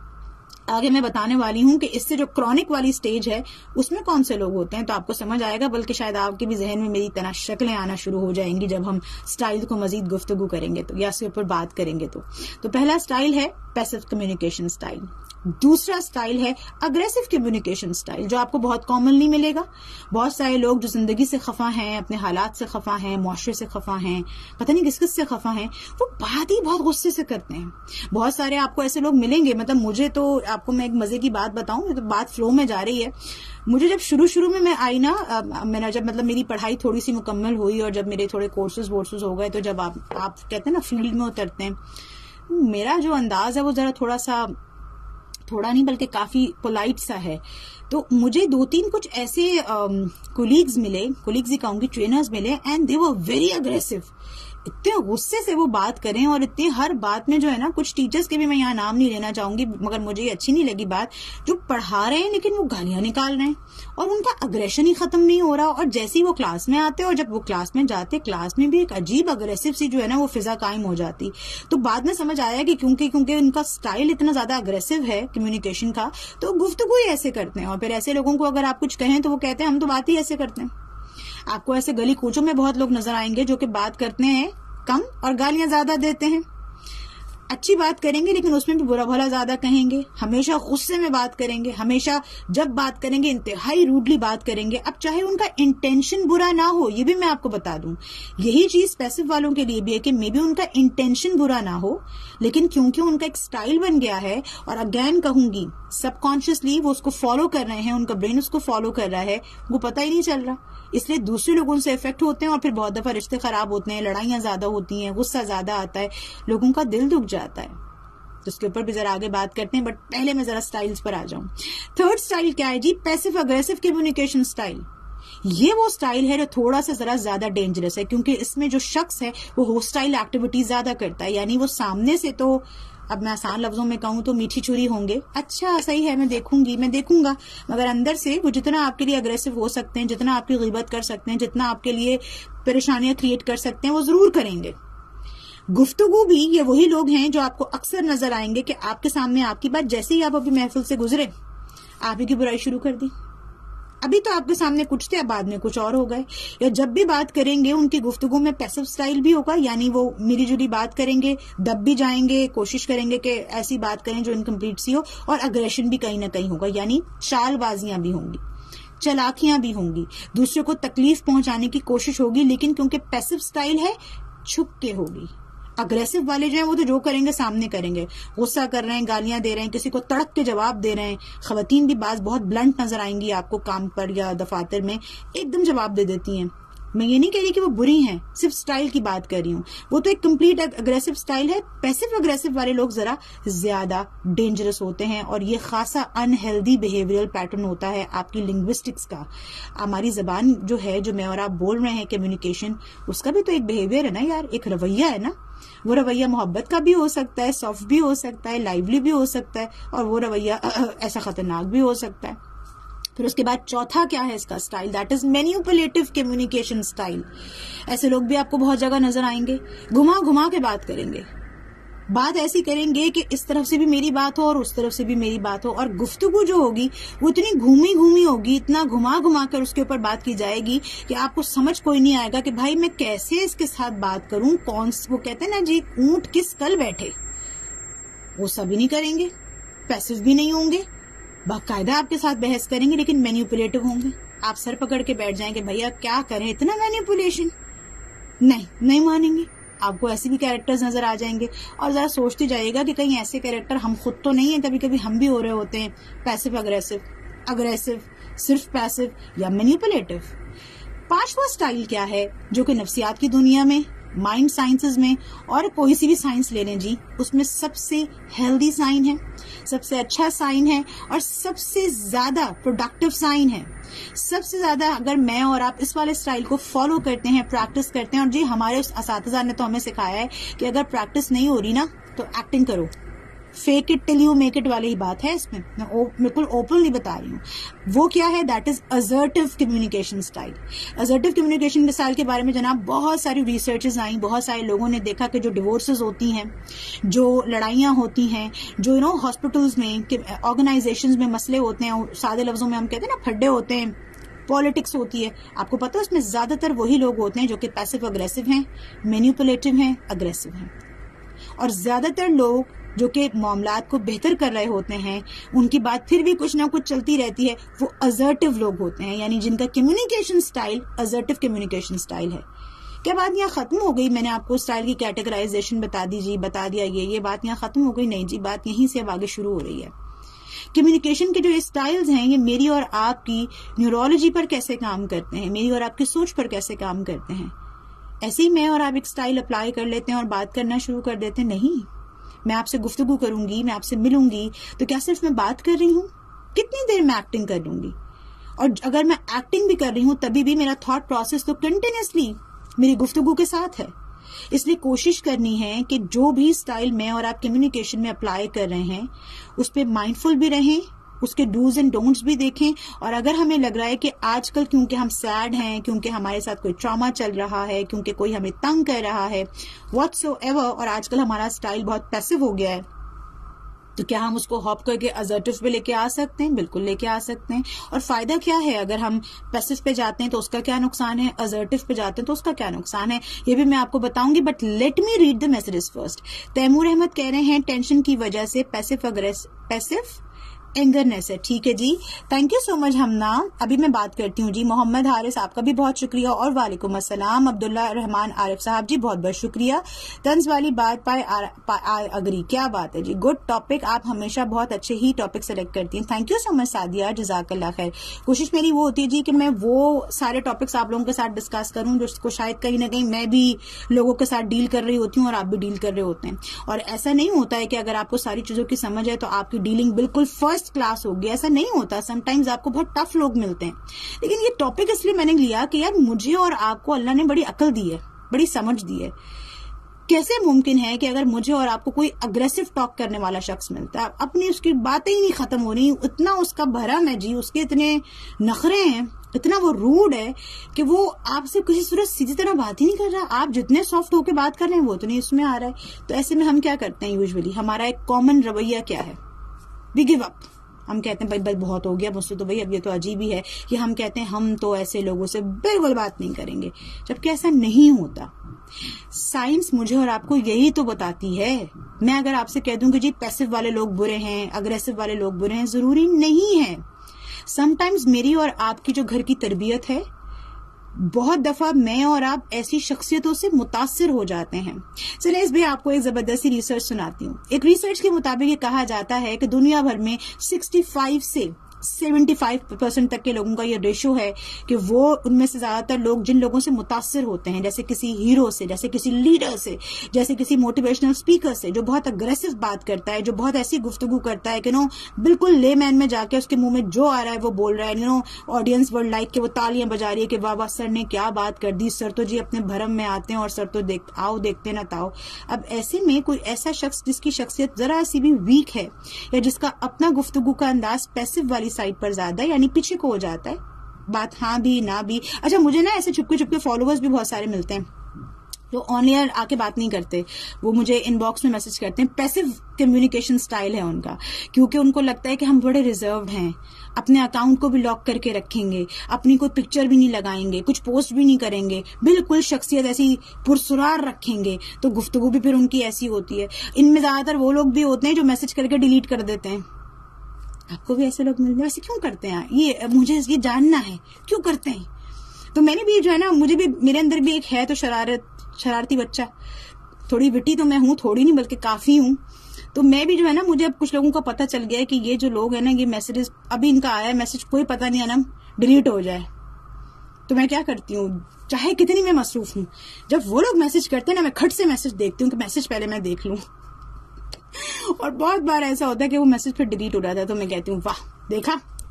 आगे मैं बताने वाली हूं कि इससे जो क्रॉनिक वाली स्टेज है उसमें कौन से लोग होते हैं, तो आपको समझ आएगा, बल्कि शायद आपके भी जहन में मेरी तरह शक्लें आना शुरू हो जाएंगी जब हम स्टाइल को मजीद गुफ्तगू करेंगे तो, या इसके ऊपर बात करेंगे तो। तो पहला स्टाइल है पैसिव कम्युनिकेशन स्टाइल। दूसरा स्टाइल है अग्रेसिव कम्युनिकेशन स्टाइल, जो आपको बहुत कॉमनली मिलेगा। बहुत सारे लोग जो जिंदगी से खफा हैं, अपने हालात से खफा हैं, मुआशरे से खफा हैं, पता नहीं किस किस से खफा हैं, वो बात ही बहुत गुस्से से करते हैं। बहुत सारे आपको ऐसे लोग मिलेंगे, मतलब मुझे तो, आपको मैं एक मजे की बात बताऊं, तो बात फ्लो में जा रही है। मुझे जब शुरू शुरू में मैं आई ना, मैंने जब मतलब मेरी पढ़ाई थोड़ी सी मुकम्मल हुई और जब मेरे थोड़े कोर्सेज वोर्सेज हो गए, तो जब आप आप कहते हैं ना फील्ड में उतरते हैं, मेरा जो अंदाज है वो जरा थोड़ा सा, थोड़ा नहीं बल्कि काफी पोलाइट सा है। तो मुझे दो तीन कुछ ऐसे कोलीग्स मिले, कोलीग्स ही कहूंगी, ट्रेनर्स मिले, and they were very aggressive. इतने गुस्से से वो बात करें, और इतने हर बात में जो है ना, कुछ टीचर्स के भी मैं यहाँ नाम नहीं लेना चाहूंगी, मगर मुझे ये अच्छी नहीं लगी बात, जो पढ़ा रहे हैं लेकिन वो गालियां निकाल रहे हैं और उनका अग्रेशन ही खत्म नहीं हो रहा। और जैसे ही वो क्लास में आते और जब वो क्लास में जाते, क्लास में भी एक अजीब अग्रेसिव सी जो है ना वो फिजा कायम हो जाती। तो बाद में समझ आया कि क्योंकि क्योंकि उनका स्टाइल इतना ज्यादा अग्रेसिव है कम्युनिकेशन का, तो गुफ्तगू ही ऐसे करते हैं। और फिर ऐसे लोगों को अगर आप कुछ कहें तो वो कहते हैं हम तो बात ही ऐसे करते हैं। आपको ऐसे गली कूचों में बहुत लोग नजर आएंगे जो कि बात करते हैं कम और गालियां ज्यादा देते हैं। अच्छी बात करेंगे लेकिन उसमें भी बुरा भला ज्यादा कहेंगे, हमेशा गुस्से में बात करेंगे, हमेशा जब बात करेंगे इंतहाई रूडली बात करेंगे। अब चाहे उनका इंटेंशन बुरा ना हो, ये भी मैं आपको बता दूं, यही चीज पैसिव वालों के लिए भी है कि मे बी उनका इंटेंशन बुरा ना हो, लेकिन क्योंकि उनका एक स्टाइल बन गया है, और अगेन कहूंगी सबकॉन्शियसली वो उसको फॉलो कर रहे हैं, उनका ब्रेन उसको फॉलो कर रहा है, वो पता ही नहीं चल रहा, इसलिए दूसरे लोग उनसे इफेक्ट होते हैं और फिर बहुत दफा रिश्ते खराब होते हैं, लड़ाइयां ज्यादा होती हैं, गुस्सा ज्यादा आता है, लोगों का दिल दुख जाता है। तो उसके ऊपर भी जरा आगे बात करते हैं, बट पहले मैं जरा स्टाइल्स पर आ जाऊं। थर्ड स्टाइल क्या है जी? Passive aggressive communication style. ये वो स्टाइल है जो थोड़ा सा जरा ज्यादा डेंजरस है, क्योंकि इसमें जो शख्स है वो होस्टाइल एक्टिविटी ज्यादा करता है, यानी वो सामने से तो, अब मैं आसान लफ्जों में कहूं तो मीठी छुरी होंगे, अच्छा सही है मैं देखूंगी मैं देखूंगा, मगर अंदर से वो जितना आपके लिए अग्रेसिव हो सकते हैं, जितना आपकी गिबत कर सकते हैं, जितना आपके लिए परेशानियां क्रिएट कर सकते हैं, वो जरूर करेंगे। गुफ्तगू भी ये वही लोग हैं जो आपको अक्सर नजर आएंगे कि आपके सामने आपकी बात, जैसे ही आप अभी महफिल से गुजरे, आप ही की बुराई शुरू कर दी, ابھی تو آپ کے سامنے کچھ تھے، بعد میں کچھ اور ہو گئے. یا جب بھی بات کریں گے ان کی گفتگو میں پیسو سٹائل بھی ہوگا، یعنی وہ ملی جلی بات کریں گے، دب بھی جائیں گے، کوشش کریں گے کہ ایسی بات کریں جو انکمپلیٹ سی ہو، اور اگریشن بھی کہیں نہ کہیں ہوگا، یعنی چال بازیاں بھی ہوں گی، چلاکیاں بھی ہوں گی، دوسرے کو تکلیف پہنچانے کی کوشش ہوگی، لیکن کیونکہ پیسو سٹائل ہے چھپ کے ہوگی. اگریسو والے جو ہیں وہ تو جو کریں گے سامنے کریں گے، غصہ کر رہے ہیں، گالیاں دے رہے ہیں، کسی کو تڑک کے جواب دے رہے ہیں. خواتین بھی بعض بہت بلنٹ نظر آئیں گی آپ کو کام پر یا دفاتر میں، ایک دم جواب دے دیتی ہیں. میں یہ نہیں کہہ رہی کہ وہ بری ہیں، صرف سٹائل کی بات کر رہی ہوں. وہ تو ایک کمپلیٹ اگریسو سٹائل ہے. پیسو اگریسو والے لوگ ذرا زیادہ ڈینجرس ہوتے ہیں، اور یہ خاصا انہیلدی بیہیویئرل پیٹرن ہوتا ہے آپ کی لنگوسٹکس کا. ہماری زبان جو ہے، جو میں اور آپ بول رہے ہیں کمیونیکیشن، اس کا بھی تو ایک بیہیویئر ہے نا یار، ایک رویہ ہے نا. وہ رویہ محبت کا بھی ہو سکتا ہے، سافٹ بھی ہو سکتا ہے، لائیولی بھی ہو سکتا ہے، اور وہ رویہ ایسا خطرناک بھی ہو سکتا ہے. پھر اس کے بعد چوتھا کیا ہے اس کا style, that is manipulative communication style. ایسے لوگ بھی آپ کو بہت جگہ نظر آئیں گے، گھما گھما کے بات کریں گے، بات ایسی کریں گے کہ اس طرف سے بھی میری بات ہو اور اس طرف سے بھی میری بات ہو، اور گفتگو جو ہوگی وہ اتنی گھومی گھومی ہوگی، اتنا گھما گھما کر اس کے اوپر بات کی جائے گی کہ آپ کو سمجھ کوئی نہیں آئے گا کہ بھائی میں کیسے اس کے ساتھ بات کروں. کون وہ کہتے ہیں نا جی، اونٹ کس کل بیٹھے. وہ سبھی نہیں کریں گے، پیسو بھی نہیں ہوں گے، باقاعدہ آپ کے ساتھ بحث کریں گے، لیکن مینیپولیٹو ہوں گے. آپ سر پکڑ کے بیٹھ جائیں گے، بھیا کیا کریں اتنا مینیپولیشن، نہیں نہیں مانیں گے. آپ کو ایسے بھی کیریکٹرز نظر آ جائیں گے، اور ذرا سوچتے جائیے گا کہ کہیں ایسے کیریکٹر ہم خود تو نہیں ہیں، کبھی کبھی ہم بھی ہو رہے ہوتے ہیں پیسو اگریسو، اگریسو صرف پیسو یا مینیپولیٹو. پانچواں سٹائل کیا ہے، جو کہ نفسیات کی دنیا میں، مائنڈ سائنسز میں، اور کوئی سی بھی سائنس لے لیں جی، اس میں سب سے ہیلدی سائن ہے، سب سے اچھا سائن ہے، اور سب سے زیادہ پروڈکٹیو سائن ہے. سب سے زیادہ اگر میں اور آپ اس والے سٹائل کو فالو کرتے ہیں، پریکٹس کرتے ہیں، اور جی ہمارے اس اساتذہ نے تو ہمیں سکھایا ہے کہ اگر پریکٹس نہیں ہو رہی نا تو ایکٹنگ کرو، fake it till you make it والی ہی بات ہے اس میں، میں بالکل اوپنلی بتا رہی ہوں. وہ کیا ہے، that is assertive communication style. assertive communication style کے بارے میں جناب بہت ساری ریسرچز آئیں، بہت سارے لوگوں نے دیکھا کہ جو ڈیورسز ہوتی ہیں، جو لڑائیاں ہوتی ہیں، جو یو نو ہاسپٹلز میں، آرگنائزیشنز میں مسئلے ہوتے ہیں، سادے لفظوں میں ہم کہتے ہیں نا پھڈے ہوتے ہیں، پالیٹکس ہوتی ہے، آپ کو پتا ہے اس میں زیادہ تر وہی لوگ ہوتے ہیں جو کہ پیسو اگریسو ہیں، مینیپولیٹو ہیں، اگریسو ہیں. اور زیادہ تر لوگ جو کہ معاملات کو بہتر کر رہے ہوتے ہیں، ان کی بات پھر بھی کچھ نہ کچھ چلتی رہتی ہے، وہ assertive لوگ ہوتے ہیں، یعنی جن کا communication style assertive communication style ہے. کیا بات یہاں ختم ہو گئی؟ میں نے آپ کو سٹائل کی کیٹیگرائزیشن بتا دی جی، بتا دیا یہ یہ بات یہاں ختم ہو گئی؟ نہیں جی، بات یہیں سے اب آگے شروع ہو رہی ہے. کمیونیکیشن کے جو یہ سٹائلز ہیں، یہ میری اور آپ کی نیورولوجی پر کیسے کام کرتے ہیں، میری اور آپ کی سوچ پر کیسے کام کرتے ہیں. ایسے ہی میں اور آپ ایک سٹائل اپلائی کر لیتے ہیں اور بات کرنا شروع کر دیتے ہیں. نہیں، میں آپ سے گفتگو کروں گی، میں آپ سے ملوں گی، تو کیا صرف میں بات کر رہی ہوں؟ کتنی دیر میں ایکٹنگ کر لوں گی؟ اور اگر میں ایکٹنگ بھی کر رہی ہوں تبھی بھی میرا تھاٹ پروسیس تو کنٹینیوسلی میری گفتگو کے ساتھ ہے. اس لیے کوشش کرنی ہے کہ جو بھی سٹائل میں اور آپ کمیونیکیشن میں اپلائی کر رہے ہیں اس پہ مائنڈفل بھی رہیں، اس کے ڈوز اینڈ ڈونٹس بھی دیکھیں. اور اگر ہمیں لگ رہا ہے کہ آج کل کیونکہ ہم سیڈ ہیں، کیونکہ ہمارے ساتھ کوئی ٹراما چل رہا ہے، کیونکہ کوئی ہمیں تنگ کر رہا ہے، واٹس سو ایور، اور آج کل ہمارا سٹائل بہت پیسو ہو گیا ہے، تو کیا ہم اس کو ہاپ کر کے assertive پہ لے کے آ سکتے ہیں؟ بالکل لے کے آ سکتے ہیں. اور فائدہ کیا ہے؟ اگر ہم پیسو پہ جاتے ہیں تو اس کا کیا نقصان ہے، assertive پہ جاتے ہیں تو اس کا کیا نقصان ہے، یہ بھی میں آپ کو بتاؤں گی. But let me read the messages first. Taimur Ahmed کہہ رہے ہیں ٹینشن کی وجہ سے پیسو اگریس پیسو اینگرنیس ہے. ٹھیک ہے جی، تھینک یو سو مچ ہمنا. ابھی میں بات کرتی ہوں جی. محمد حارث آپ کا بھی بہت شکریہ، اور وعلیکم السلام. عبداللہ رحمان عارف صاحب جی بہت بہت شکریہ. طنز والی بات پائے اگری، کیا بات ہے جی، گڈ ٹاپک. آپ ہمیشہ بہت اچھے ہی ٹاپک سلیکٹ کرتی ہیں. Thank you so much Sadia, جزاک اللہ خیر. کوشش میری وہ ہوتی ہے جی کہ میں وہ سارے ٹاپکس آپ لوگوں کے ساتھ ڈسکس کروں جس کو شاید کہیں نہ کہیں میں بھی لوگوں کے ساتھ ڈیل کر رہی ہوتی ہوں اور آپ بھی ڈیل کر رہے ہوتے ہیں. اور ایسا نہیں ہوتا ہے کہ اگر آپ کو ساری چیزوں کی سمجھ ہے تو آپ کی ڈیلنگ بالکل فرسٹ کلاس ہوگی، ایسا نہیں ہوتا. سم ٹائمز آپ کو بہت ٹف لوگ ملتے ہیں. لیکن یہ ٹاپک اس لیے میں نے لیا کہ یار مجھے اور آپ کو اللہ نے بڑی عقل دی ہے، بڑی سمجھ دی ہے. کیسے ممکن ہے کہ اگر مجھے اور آپ کو کوئی اگریسو ٹاک کرنے والا شخص ملتا ہے، اپنی اس کی باتیں ہی نہیں ختم ہو رہی، اتنا اس کا بھرم ہے جی، اس کے اتنے نخرے ہیں، اتنا وہ روڈ ہے کہ وہ آپ سے کسی صورت سیدھی طرح بات ہی نہیں کر رہا. آپ جتنے سافٹ ہو کے بات کر رہے ہیں وہ اتنے اس میں آ رہا ہے. تو ایسے میں ہم کیا کرتے ہیں یوزولی؟ ہمارا ایک کامن رویہ کیا ہے؟ We give up. ہم کہتے ہیں بھائی بھائی بہت ہو گیا مجھ سے تو بھائی اب یہ تو عجیب ہی ہے کہ ہم کہتے ہیں ہم تو ایسے لوگوں سے بالکل بات نہیں کریں گے، جبکہ ایسا نہیں ہوتا. سائنس مجھے اور آپ کو یہی تو بتاتی ہے. میں اگر آپ سے کہہ دوں کہ جی پیسو والے لوگ برے ہیں، اگریسو والے لوگ برے ہیں، ضروری نہیں ہے. سم ٹائمز میری اور آپ کی جو گھر کی تربیت ہے، بہت دفعہ میں اور آپ ایسی شخصیتوں سے متاثر ہو جاتے ہیں. چلیں اس بھی آپ کو ایک زبردستی ریسرچ سناتی ہوں. ایک ریسرچ کے مطابق یہ کہا جاتا ہے کہ دنیا بھر میں سکسٹی فائیو سے سیونٹی فائیو پرسینٹ تک کے لوگوں کا یہ ریشو ہے کہ وہ ان میں سے زیادہ تر لوگ جن لوگوں سے متاثر ہوتے ہیں، جیسے کسی ہیرو سے، جیسے کسی لیڈر سے، جیسے کسی موٹیویشنل اسپیکر سے جو بہت اگریسو بات کرتا ہے، جو بہت ایسی گفتگو کرتا ہے کہ نو بالکل لے مین میں جا کے اس کے منہ میں جو آ رہا ہے وہ بول رہا ہے، نو آڈینس ورڈ لائک کہ وہ تالیاں بجا رہی ہے کہ واہ واہ سر نے کیا بات کر دی، سر تو جی اپنے بھرم میں آتے ہیں اور سر تو دیکھ آؤ دیکھتے نہ تاؤ. اب ایسے میں کوئی ایسا شخص جس کی شخصیت ذرا سی بھی ویک ہے یا جس کا اپنا گفتگو کا انداز پیسو والی سائڈ پر زیادہ ہے، یعنی پیچھے کو ہو جاتا ہے، بات ہاں بھی نہ بھی. اچھا مجھے نا ایسے چھپکے چھپکے فالوورز بھی بہت سارے ملتے ہیں جو آن ایئر آ کے بات نہیں کرتے، وہ مجھے ان باکس میں میسج کرتے ہیں. پیسو کمیونیکیشن سٹائل ہے ان کا، کیونکہ ان کو لگتا ہے کہ ہم بڑے ریزروڈ ہیں، اپنے اکاؤنٹ کو بھی لاک کر کے رکھیں گے، اپنی کوئی پکچر بھی نہیں لگائیں گے، کچھ پوسٹ بھی نہیں کریں گے، بالکل شخصیت ایسی پرسرار رکھیں گے. تو گفتگو بھی پھر ان کی ایسی ہوتی ہے. ان میں زیادہ تر وہ لوگ بھی ہوتے ہیں جو میسج کر کے ڈیلیٹ کر دیتے ہیں. آپ کو بھی ایسے لوگ ملتے ہیں؟ ویسے کیوں کرتے ہیں؟ یہ مجھے یہ جاننا ہے کیوں کرتے ہیں. تو میں نے بھی جو ہے نا، مجھے بھی میرے اندر بھی ایک ہے تو شرارت شرارتی بچہ، تھوڑی وٹی تو میں ہوں، تھوڑی نہیں بلکہ کافی ہوں. تو میں بھی جو ہے نا، مجھے اب کچھ لوگوں کا پتہ چل گیا ہے کہ یہ جو لوگ ہیں نا، یہ میسیجز ابھی ان کا آیا ہے میسج، کوئی پتہ نہیں ہے نا ڈیلیٹ ہو جائے. تو میں کیا کرتی ہوں، چاہے کتنی میں مصروف ہوں، جب وہ لوگ میسج کرتے ہیں نا، میں کھٹ سے میسج دیکھتی ہوں کہ میسج پہلے میں دیکھ لوں. اور بہت بار ایسا ہوتا ہے کہ وہ میسج پھر ڈیلیٹ ہو جاتا ہے. تو میں کہتی ہوں واہ دیکھا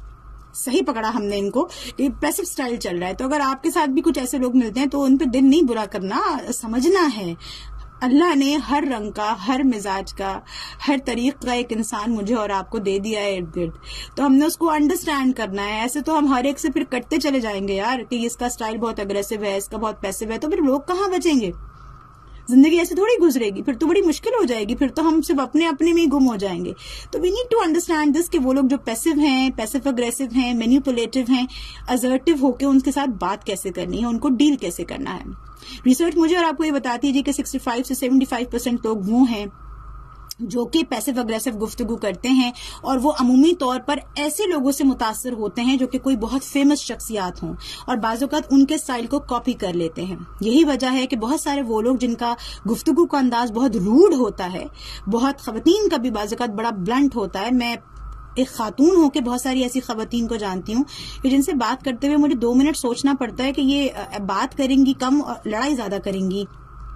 صحیح پکڑا ہم نے ان کو، کہ پیسو سٹائل چل رہا ہے. تو اگر آپ کے ساتھ بھی کچھ ایسے لوگ ملتے ہیں تو ان پہ دل نہیں برا کرنا، سمجھنا ہے اللہ نے ہر رنگ کا، ہر مزاج کا، ہر طریق کا ایک انسان مجھے اور آپ کو دے دیا ہے ارد گرد. تو ہم نے اس کو انڈرسٹینڈ کرنا ہے. ایسے تو ہم ہر ایک سے پھر کٹتے چلے جائیں گے یار، کہ اس کا سٹائل بہت اگریسو ہے، اس کا بہت پیسو ہے، تو پھر لوگ کہاں بچیں گے؟ زندگی ایسے تھوڑی گزرے گی، پھر تو بڑی مشکل ہو جائے گی، پھر تو ہم صرف اپنے اپنے میں ہی گم ہو جائیں گے. تو we need to understand this کہ وہ لوگ جو پیسو ہیں، پیسو اگریسو ہیں، مینیپولیٹو ہیں، ازرٹو ہو کے ان کے ساتھ بات کیسے کرنی ہے، ان کو ڈیل کیسے کرنا ہے. ریسرچ مجھے اور آپ کو یہ بتاتی ہے جی کہ سکسٹی فائیو سے سیونٹی فائیو پرسینٹ لوگ وہ ہیں جو کہ پیسو اگریسو گفتگو کرتے ہیں، اور وہ عمومی طور پر ایسے لوگوں سے متاثر ہوتے ہیں جو کہ کوئی بہت فیمس شخصیات ہوں، اور بعض اوقات ان کے سٹائل کو کاپی کر لیتے ہیں. یہی وجہ ہے کہ بہت سارے وہ لوگ جن کا گفتگو کا انداز بہت روڈ ہوتا ہے، بہت خواتین کا بھی بعض اوقات بڑا بلنٹ ہوتا ہے. میں ایک خاتون ہو کے بہت ساری ایسی خواتین کو جانتی ہوں کہ جن سے بات کرتے ہوئے مجھے دو منٹ سوچنا پڑتا ہے کہ یہ بات کریں گی کم اور لڑائی زیادہ کریں گی،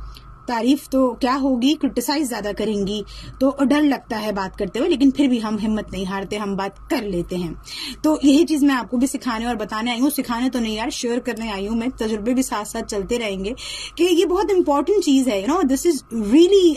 تعریف تو کیا ہوگی، کرٹیسائز زیادہ کریں گی. تو ڈر لگتا ہے بات کرتے ہوئے، لیکن پھر بھی ہم ہمت نہیں ہارتے، ہم بات کر لیتے ہیں. تو یہی چیز میں آپ کو بھی سکھانے اور بتانے آئی ہوں. سکھانے تو نہیں یار، شیئر کرنے آئی ہوں. میں تجربے بھی ساتھ ساتھ چلتے رہیں گے کہ یہ بہت امپورٹنٹ چیز ہے. You know this is really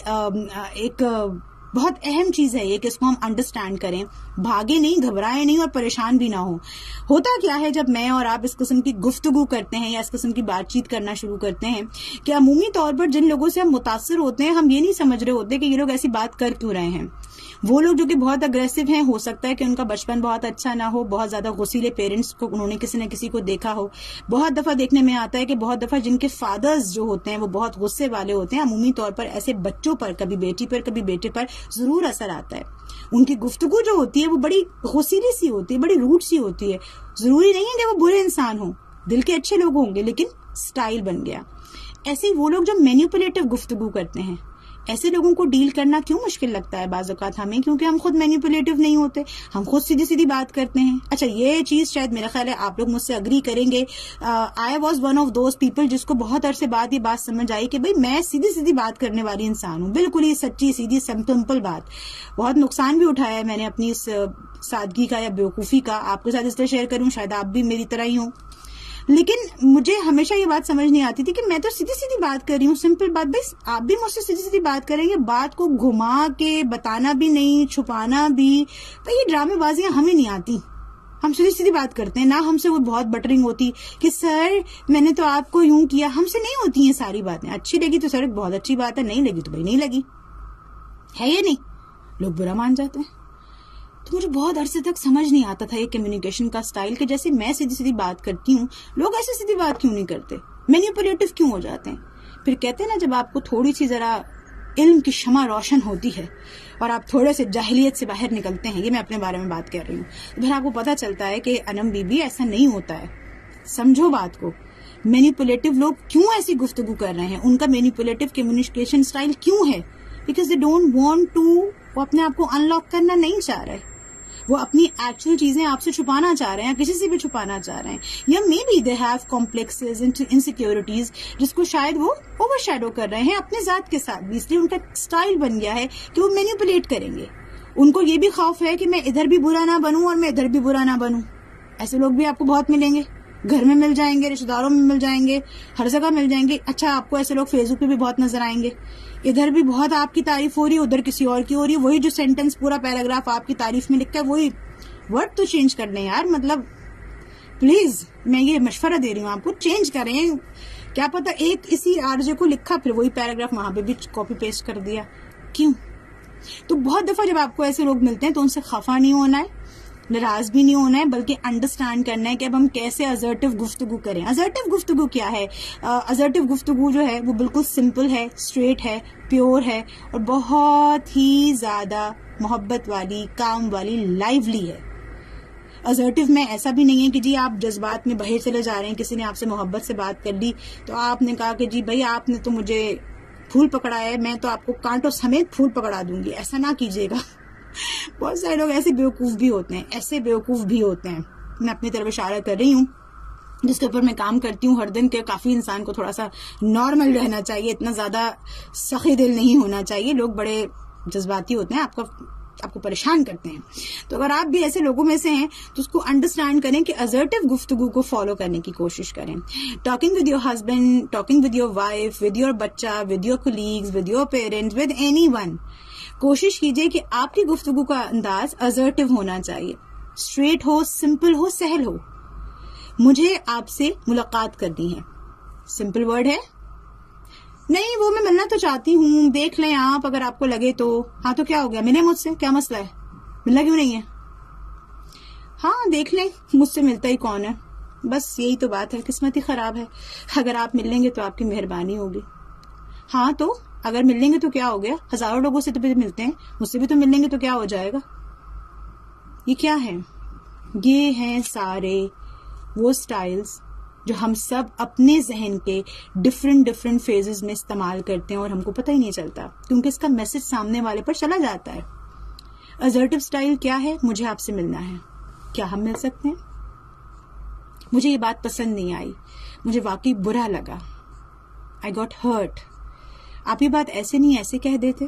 ایک بہت اہم چیز ہے یہ کہ اس کو ہم انڈرسٹینڈ کریں، بھاگے نہیں، گھبرائے نہیں اور پریشان بھی نہ ہو. ہوتا کیا ہے جب میں اور آپ اس قسم کی گفتگو کرتے ہیں یا اس قسم کی بات چیت کرنا شروع کرتے ہیں کہ عمومی طور پر جن لوگوں سے ہم متاثر ہوتے ہیں، ہم یہ نہیں سمجھ رہے ہوتے کہ یہ لوگ ایسی بات کر کیوں رہے ہیں. وہ لوگ جو کہ بہت اگریسو ہیں، ہو سکتا ہے کہ ان کا بچپن بہت اچھا نہ ہو، بہت زیادہ غصیلے پیرنٹس کو انہوں نے کسی نہ کسی کو دیکھا ہو. بہت دفعہ دیکھنے میں آتا ہے کہ بہت دفعہ جن کے فادرز جو ہوتے ہیں وہ بہت غصے والے ہوتے ہیں. عمومی طور پر ایسے بچوں پر، کبھی بیٹی پر کبھی بیٹے پر ضرور اثر آتا ہے. ان کی گفتگو جو ہوتی ہے وہ بڑی غصیلی سی ہوتی ہے، بڑی روڈ سی ہوتی ہے. ضروری نہیں ہے کہ وہ برے انسان ہوں، دل کے اچھے لوگ ہوں گے، لیکن سٹائل بن گیا. ایسے وہ لوگ جو مینیپولیٹو گفتگو کرتے ہیں، ایسے لوگوں کو ڈیل کرنا کیوں مشکل لگتا ہے بعض اوقات ہمیں؟ کیونکہ ہم خود مینیپولیٹو نہیں ہوتے، ہم خود سیدھی سیدھی بات کرتے ہیں. اچھا یہ چیز شاید میرا خیال ہے آپ لوگ مجھ سے اگری کریں گے. I was one of those people جس کو بہت عرصے بعد یہ بات سمجھ آئی کہ بھائی میں سیدھی سیدھی بات کرنے والی انسان ہوں، بالکل ہی سچی سیدھی سمپل بات. بہت نقصان بھی اٹھایا ہے میں نے اپنی اس سادگی کا یا بیوقوفی کا. آپ کے ساتھ اس طرح شیئر کروں، شاید آپ بھی میری طرح ہی ہوں. لیکن مجھے ہمیشہ یہ بات سمجھ نہیں آتی تھی کہ میں تو سیدھی سیدھی بات کر رہی ہوں، سمپل بات. بھائی آپ بھی مجھ سے سیدھی سیدھی بات کریں گے، بات کو گھما کے بتانا بھی نہیں، چھپانا بھی. بھائی یہ ڈرامے بازیاں ہمیں نہیں آتی، ہم سیدھی سیدھی بات کرتے ہیں. نہ ہم سے وہ بہت بٹرنگ ہوتی کہ سر میں نے تو آپ کو یوں کیا. ہم سے نہیں ہوتی ہیں ساری باتیں. اچھی لگی تو سر بہت اچھی بات ہے، نہیں لگی تو بھائی نہیں لگی ہے. یہ نہیں لوگ برا مان جاتے ہیں. تو مجھے بہت عرصے تک سمجھ نہیں آتا تھا یہ کمیونیکیشن کا سٹائل کہ جیسے میں سیدھی سیدھی بات کرتی ہوں لوگ ایسے سیدھی بات کیوں نہیں کرتے, مینیپولیٹو کیوں ہو جاتے ہیں. پھر کہتے ہیں نا جب آپ کو تھوڑی سی ذرا علم کی شمع روشن ہوتی ہے اور آپ تھوڑے سے جاہلیت سے باہر نکلتے ہیں, یہ میں اپنے بارے میں بات کر رہی ہوں, پھر آپ کو پتا چلتا ہے کہ انم بی بی ایسا نہیں ہوتا ہے. سمجھو بات کو, مینیپولیٹو لوگ کیوں ایسی گفتگو کر رہے ہیں, ان کا مینیپولیٹو کمیونیکیشن سٹائل کیوں ہے, because they don't want to, وہ اپنے آپ کو ان لاک کرنا نہیں چاہ رہے, وہ اپنی ایکچوئل چیزیں آپ سے چھپانا چاہ رہے ہیں, کسی سے بھی چھپانا چاہ رہے ہیں, یا maybe they have complexes insecurities جس کو شاید وہ اوور شیڈو کر رہے ہیں اپنے ذات کے ساتھ بھی, اس لیے ان کا اسٹائل بن گیا ہے کہ وہ مینیپولیٹ کریں گے. ان کو یہ بھی خوف ہے کہ میں ادھر بھی برا نہ بنوں اور میں ادھر بھی برا نہ بنوں. ایسے لوگ بھی آپ کو بہت ملیں گے, گھر میں مل جائیں گے, رشتے داروں میں مل جائیں گے, ہر جگہ مل جائیں گے. اچھا آپ کو ایسے لوگ فیس بک پہ بھی بہت نظر آئیں گے, ادھر بھی بہت آپ کی تعریف ہو رہی ہے, ادھر کسی اور کی ہو رہی ہے, وہی جو سینٹینس پورا پیراگراف آپ کی تعریف میں لکھا ہے وہی ورڈ تو چینج کر لیں یار, مطلب پلیز میں یہ مشورہ دے رہی ہوں آپ کو, چینج کریں. کیا پتا ایک اسی آرجے کو لکھا پھر وہی پیراگراف وہاں پہ بھی کاپی پیسٹ کر دیا, کیوں؟ تو بہت دفعہ جب آپ کو ایسے لوگ ملتے ہیں تو ان سے خفا نہیں ہونا ہے, ناراض بھی نہیں ہونا ہے, بلکہ انڈرسٹینڈ کرنا ہے کہ اب ہم کیسے ازرٹیو گفتگو کریں. ازرٹیو گفتگو کیا ہے؟ ازرٹیو گفتگو جو ہے وہ بالکل سمپل ہے, اسٹریٹ ہے, پیور ہے, اور بہت ہی زیادہ محبت والی, کام والی, لائیولی ہے. ازرٹیو میں ایسا بھی نہیں ہے کہ جی آپ جذبات میں بہر چلے جا رہے ہیں, کسی نے آپ سے محبت سے بات کر لی تو آپ نے کہا کہ جی بھائی آپ نے تو مجھے پھول پکڑایا ہے, میں تو آپ کو کانٹوں سمیت پھول پکڑا دوں گی. ایسا نہ کیجیے گا. بہت سارے لوگ ایسے بیوقوف بھی ہوتے ہیں, ایسے بیوقوف بھی ہوتے ہیں. میں اپنی طرف اشارہ کر رہی ہوں جس کے اوپر میں کام کرتی ہوں ہر دن, کے کافی انسان کو تھوڑا سا نارمل رہنا چاہیے, اتنا زیادہ سخی دل نہیں ہونا چاہیے. لوگ بڑے جذباتی ہوتے ہیں, آپ کا آپ کو پریشان کرتے ہیں. تو اگر آپ بھی ایسے لوگوں میں سے ہیں تو اس کو انڈرسٹینڈ کریں کہ ازرٹیو گفتگو کو فالو کرنے کی کوشش کریں. Talking with your husband, talking with your wife, with your بچہ, with your colleagues, with your parents, with anyone, کوشش کیجئے کہ آپ کی گفتگو کا انداز ازرٹیو ہونا چاہیے, اسٹریٹ ہو, سمپل ہو, سہل ہو. مجھے آپ سے ملاقات کرنی ہے, سمپل ورڈ ہے, نہیں وہ میں ملنا تو چاہتی ہوں, دیکھ لیں آپ اگر آپ کو لگے تو. ہاں تو کیا ہو گیا, ملے مجھ سے, کیا مسئلہ ہے, ملنا کیوں نہیں ہے؟ ہاں دیکھ لیں, مجھ سے ملتا ہی کون ہے, بس یہی تو بات ہے, قسمت ہی خراب ہے. اگر آپ مل لیں گے تو آپ کی مہربانی ہوگی. ہاں تو اگر مل لیں گے تو کیا ہو گیا, ہزاروں لوگوں سے تو بھی ملتے ہیں, مجھ سے بھی تو مل لیں گے تو کیا ہو جائے گا. یہ کیا ہے؟ یہ ہیں سارے وہ سٹائلز جو ہم سب اپنے ذہن کے ڈفرنٹ ڈفرنٹ فیزز میں استعمال کرتے ہیں اور ہم کو پتہ ہی نہیں چلتا, کیونکہ اس کا میسج سامنے والے پر چلا جاتا ہے. ازرٹیو سٹائل کیا ہے؟ مجھے آپ سے ملنا ہے, کیا ہم مل سکتے ہیں؟ مجھے یہ بات پسند نہیں آئی, مجھے واقعی برا لگا, آئی گاٹ ہرٹ. آپ یہ بات ایسے نہیں ایسے کہہ دیتے,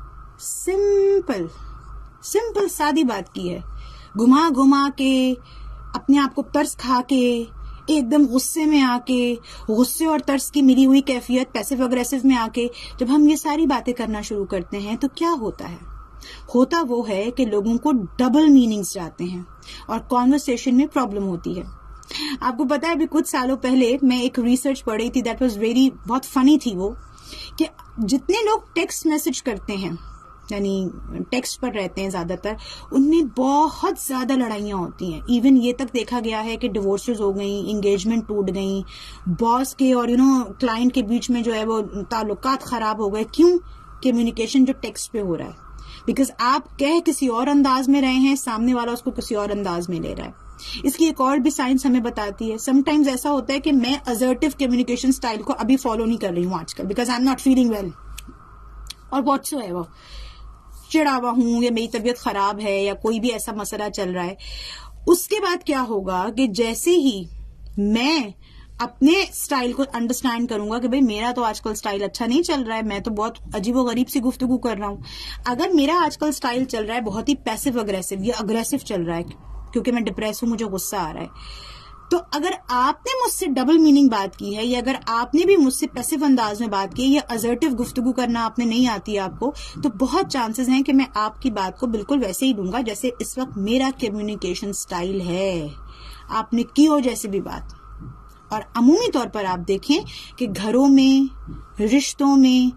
سمپل سمپل سادی بات کی ہے, گھما گھما کے, اپنے آپ کو ترس کھا کے, ایک دم غصے میں آ کے, غصے اور ترس کی ملی ہوئی کیفیت پیسیو اگریسو میں آ کے جب ہم یہ ساری باتیں کرنا شروع کرتے ہیں تو کیا ہوتا ہے؟ ہوتا وہ ہے کہ لوگوں کو ڈبل میننگز جاتے ہیں اور کانورسیشن میں پرابلم ہوتی ہے. آپ کو پتا ہے ابھی کچھ سالوں پہلے میں ایک ریسرچ پڑھ رہی تھی, دیٹ واز ویری, بہت فنی تھی وہ, کہ جتنے لوگ ٹیکسٹ میسج کرتے ہیں, یعنی ٹیکسٹ پر رہتے ہیں زیادہ تر, ان میں بہت زیادہ لڑائیاں ہوتی ہیں. ایون یہ تک دیکھا گیا ہے کہ ڈیورسز ہو گئیں, انگیجمنٹ ٹوٹ گئیں, باس کے اور یو نو کلائنٹ کے بیچ میں جو ہے وہ تعلقات خراب ہو گئے. کیوں؟ کمیونیکیشن جو ٹیکسٹ پہ ہو رہا ہے, بیکاز آپ کہہ کسی اور انداز میں رہے ہیں, سامنے والا اس کو کسی اور انداز میں لے رہا ہے. اس کی ایک اور بھی سائنس ہمیں بتاتی ہے. سم ٹائمز ایسا ہوتا ہے کہ میں ازرٹیو کمیونیکیشن اسٹائل کو ابھی فالو نہیں کر رہی ہوں آج کل, because I am not feeling well, اور واٹس ایور, چڑا ہوا ہوں یا میری طبیعت خراب ہے یا کوئی بھی ایسا مسئلہ چل رہا ہے. اس کے بعد کیا ہوگا کہ جیسے ہی میں اپنے اسٹائل کو انڈرسٹینڈ کروں گا کہ بھئی میرا تو آج کل اسٹائل اچھا نہیں چل رہا ہے, میں تو بہت عجیب و غریب سی گفتگو کر رہا ہوں. اگر میرا آج کل اسٹائل چل رہا ہے بہت ہی پیسیو اگریسو یا اگریسو چل رہا ہے کیونکہ میں ڈپریس ہوں, مجھے غصہ آ رہا ہے, تو اگر آپ نے مجھ سے ڈبل میننگ بات کی ہے یا اگر آپ نے بھی مجھ سے پیسیو انداز میں بات کی یا ازرٹیو گفتگو کرنا آپ نے نہیں آتی ہے آپ کو, تو بہت چانسز ہیں کہ میں آپ کی بات کو بالکل ویسے ہی لوں گا جیسے اس وقت میرا کمیونیکیشن اسٹائل ہے. آپ نے کی ہو جیسے بھی بات. اور عمومی طور پر آپ دیکھیں کہ گھروں میں, رشتوں میں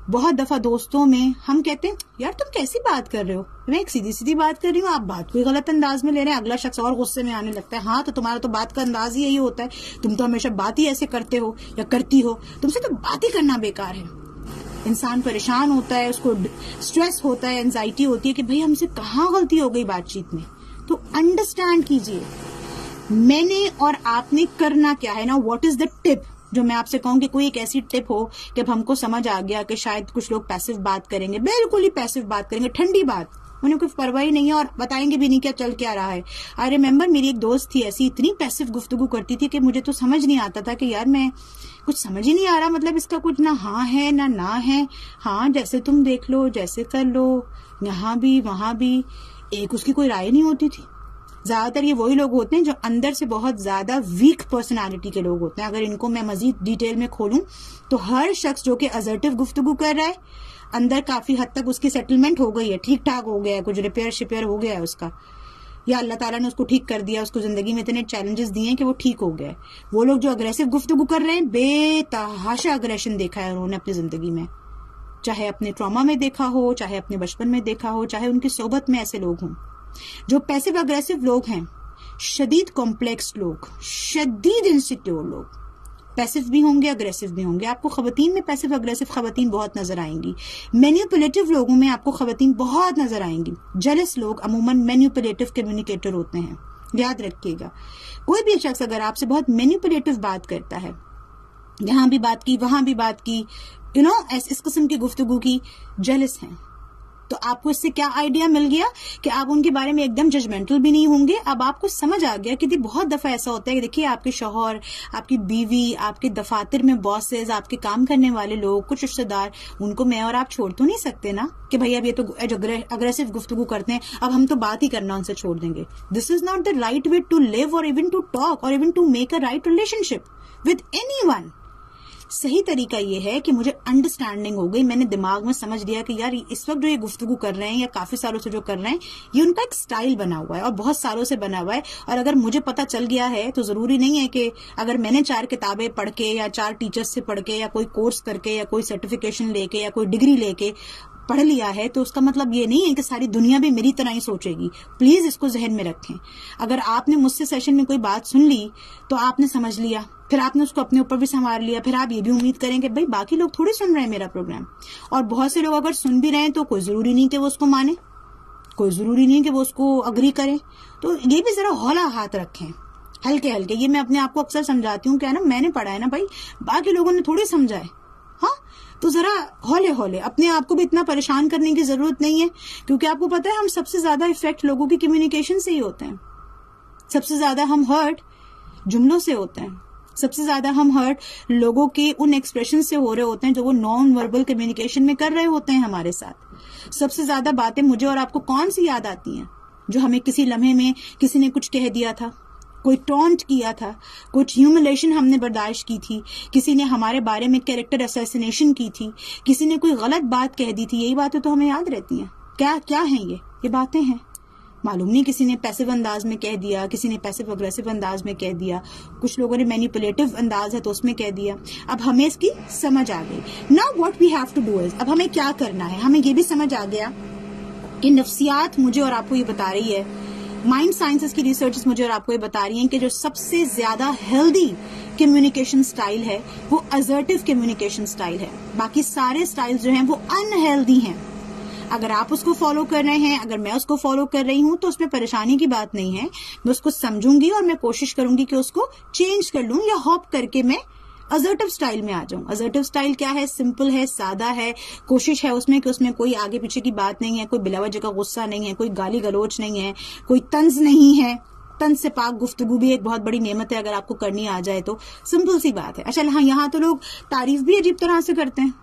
بہت دفعہ دوستوں میں ہم کہتے ہیں یار تم کیسی بات کر رہے ہو, میں ایک سیدھی سیدھی بات کر رہی ہوں, آپ بات کوئی غلط انداز میں لے رہے ہیں, اگلا شخص اور غصے میں آنے لگتا ہے. ہاں تو تمہارا تو بات کا انداز ہی یہی ہوتا ہے, تم تو ہمیشہ بات ہی ایسے کرتے ہو یا کرتی ہو, تم سے تو بات ہی کرنا بیکار ہے. انسان پریشان ہوتا ہے, اس کو اسٹریس ہوتا ہے, انزائٹی ہوتی ہے کہ بھئی ہم سے کہاں غلطی ہو گئی بات چیت میں. تو انڈرسٹینڈ کیجئے میں نے اور آپ نے کرنا کیا ہے نا. واٹ از دا ٹپ جو میں آپ سے کہوں کہ کوئی ایک ایسی ٹپ ہو کہ اب ہم کو سمجھ آ گیا کہ شاید کچھ لوگ پیسو بات کریں گے, بالکل ہی پیسو بات کریں گے, ٹھنڈی بات, انہیں کوئی پرواہ نہیں ہے اور بتائیں گے بھی نہیں کیا چل کیا رہا ہے. آئی ریمبر میری ایک دوست تھی ایسی, اتنی پیسو گفتگو کرتی تھی کہ مجھے تو سمجھ نہیں آتا تھا کہ یار میں کچھ سمجھ ہی نہیں آ رہا, مطلب اس کا کچھ نہ ہاں ہے نہ نہ ہے. ہاں جیسے تم دیکھ لو, جیسے کر لو, یہاں بھی وہاں بھی, ایک اس کی کوئی رائے نہیں ہوتی تھی. زیادہ تر یہ وہی لوگ ہوتے ہیں جو اندر سے بہت زیادہ ویک پرسنالٹی کے لوگ ہوتے ہیں. اگر ان کو میں مزید ڈیٹیل میں کھولوں تو ہر شخص جو کہ اسرٹیو گفتگو کر رہا ہے, اندر کافی حد تک اس کی سیٹلمنٹ ہو گئی ہے, ٹھیک ٹھاک ہو گیا ہے, کچھ ریپیئر شپیئر ہو گیا ہے اس کا, یا اللہ تعالیٰ نے اس کو ٹھیک کر دیا, اس کو زندگی میں اتنے چیلنجز دیے ہیں کہ وہ ٹھیک ہو گیا ہے. وہ لوگ جو اگریسو گفتگو کر رہے ہیں, بے تحاشا اگریشن دیکھا ہے انہوں نے اپنی زندگی میں, چاہے اپنے ٹراما میں دیکھا ہو, چاہے اپنے بچپن میں دیکھا ہو, چاہے ان کی صحبت میں ایسے لوگ ہوں. جو پیسو اگریسو لوگ ہیں, شدید کمپلیکس لوگ, شدید انسیکیور لوگ, پیسو بھی ہوں گے, اگریسو بھی ہوں گے. آپ کو خواتین میں پیسو اگریسو خواتین بہت نظر آئیں گی. مینیپولیٹو لوگوں میں آپ کو خواتین بہت نظر آئیں گی. جیلس لوگ عموماً مینیپولیٹو کمیونیکیٹر ہوتے ہیں, یاد رکھیے گا. کوئی بھی شخص اگر آپ سے بہت مینیپولیٹو بات کرتا ہے, یہاں بھی بات کی وہاں بھی بات کی, یو نو اس قسم کی گفتگو کی, جیلس ہیں. تو آپ کو اس سے کیا آئیڈیا مل گیا کہ آپ ان کے بارے میں ایک دم ججمنٹل بھی نہیں ہوں گے. اب آپ کو سمجھ آ گیا کہ بہت دفعہ ایسا ہوتا ہے کہ دیکھیے آپ کے شوہر, آپ کی بیوی, آپ کے دفاتر میں باسز, آپ کے کام کرنے والے لوگ, کچھ رشتے دار, ان کو میں اور آپ چھوڑ تو نہیں سکتے نا کہ بھائی اب یہ تو اگریسو گفتگو کرتے ہیں, اب ہم تو بات ہی کرنا ان سے چھوڑ دیں گے. This is not the right way to live اور ایون ٹو ٹاک اور even to make a right relationship with anyone. صحیح طریقہ یہ ہے کہ مجھے انڈرسٹینڈنگ ہو گئی, میں نے دماغ میں سمجھ لیا کہ یار اس وقت جو یہ گفتگو کر رہے ہیں یا کافی سالوں سے جو کر رہے ہیں, یہ ان کا ایک سٹائل بنا ہوا ہے اور بہت سالوں سے بنا ہوا ہے. اور اگر مجھے پتا چل گیا ہے تو ضروری نہیں ہے کہ اگر میں نے چار کتابیں پڑھ کے یا چار ٹیچرز سے پڑھ کے یا کوئی کورس کر کے یا کوئی سرٹیفکیشن لے کے یا کوئی ڈگری لے کے پڑھ لیا ہے تو اس کا مطلب یہ نہیں ہے کہ ساری دنیا بھی میری طرح ہی سوچے گی. پلیز اس کو ذہن میں رکھیں. اگر آپ نے مجھ سے سیشن میں کوئی بات سن لی تو آپ نے سمجھ لیا, پھر آپ نے اس کو اپنے اوپر بھی سنوار لیا, پھر آپ یہ بھی امید کریں کہ بھائی باقی لوگ تھوڑی سن رہے ہیں میرا پروگرام. اور بہت سے لوگ اگر سن بھی رہے ہیں تو کوئی ضروری نہیں کہ وہ اس کو مانے, کوئی ضروری نہیں کہ وہ اس کو اگری کریں. تو یہ بھی ذرا ہولا ہاتھ رکھیں, ہلکے ہلکے. یہ میں اپنے آپ کو اکثر سمجھاتی ہوں کہ نا میں نے پڑھا ہے نا بھائی, باقی لوگوں نے تھوڑی سمجھا ہے. ہاں تو ذرا ہولے ہولے, اپنے آپ کو بھی اتنا پریشان کرنے کی ضرورت نہیں ہے, کیونکہ آپ کو پتا ہے ہم سب سے زیادہ افیکٹ لوگوں کی کمیونیکیشن سے ہی ہوتے ہیں. سب سے زیادہ ہم ہرٹ جملوں سے ہوتے ہیں, سب سے زیادہ ہم ہرٹ لوگوں کے ان ایکسپریشن سے ہو رہے ہوتے ہیں جو وہ نان وربل کمیونیکیشن میں کر رہے ہوتے ہیں ہمارے ساتھ. سب سے زیادہ باتیں مجھے اور آپ کو کون سی یاد آتی ہیں, جو ہمیں کسی لمحے میں کسی نے کچھ کہہ دیا تھا, کوئی ٹونٹ کیا تھا, کچھ ہیوملیشن ہم نے برداشت کی تھی, کسی نے ہمارے بارے میں کیریکٹر اسیسینیشن کی تھی, کسی نے کوئی غلط بات کہہ دی تھی. یہی باتیں تو ہمیں یاد رہتی ہیں. کیا کیا ہیں یہ یہ باتیں ہیں. معلوم نہیں کسی نے پیسو انداز میں کہہ دیا, کسی نے پیسو اگریسو انداز میں کہہ دیا, کچھ لوگوں نے مینیپولیٹو انداز ہے تو اس میں کہہ دیا. اب ہمیں اس کی سمجھ آ گئی. Now what we have to do is, اب ہمیں کیا کرنا ہے. ہمیں یہ بھی سمجھ آ گیا کہ نفسیات مجھے اور آپ کو یہ بتا رہی ہے, مائنڈ سائنسز کی ریسرچز مجھے اور آپ کو یہ بتا رہی ہیں کہ جو سب سے زیادہ ہیلدی کمیونیکیشن سٹائل ہے وہ اسرٹیو کمیونیکیشن سٹائل ہے. باقی سارے سٹائل جو ہیں وہ انہیلدی ہیں. اگر آپ اس کو فالو کر رہے ہیں, اگر میں اس کو فالو کر رہی ہوں تو اس میں پریشانی کی بات نہیں ہے. میں اس کو سمجھوں گی اور میں کوشش کروں گی کہ اس کو چینج کر لوں یا ہاپ کر کے میں اسرٹیو سٹائل میں آ جاؤں. اسرٹیو سٹائل کیا ہے؟ سمپل ہے, سادہ ہے. کوشش ہے اس میں کہ اس میں کوئی آگے پیچھے کی بات نہیں ہے, کوئی بلا وجہ کا غصہ نہیں ہے, کوئی گالی گلوچ نہیں ہے, کوئی طنز نہیں ہے. طنز سے پاک گفتگو بھی ایک بہت بڑی نعمت ہے اگر آپ کو کرنی آ جائے تو. سمپل سی بات ہے. اچھا ہاں, یہاں تو لوگ تعریف بھی عجیب طرح سے کرتے ہیں.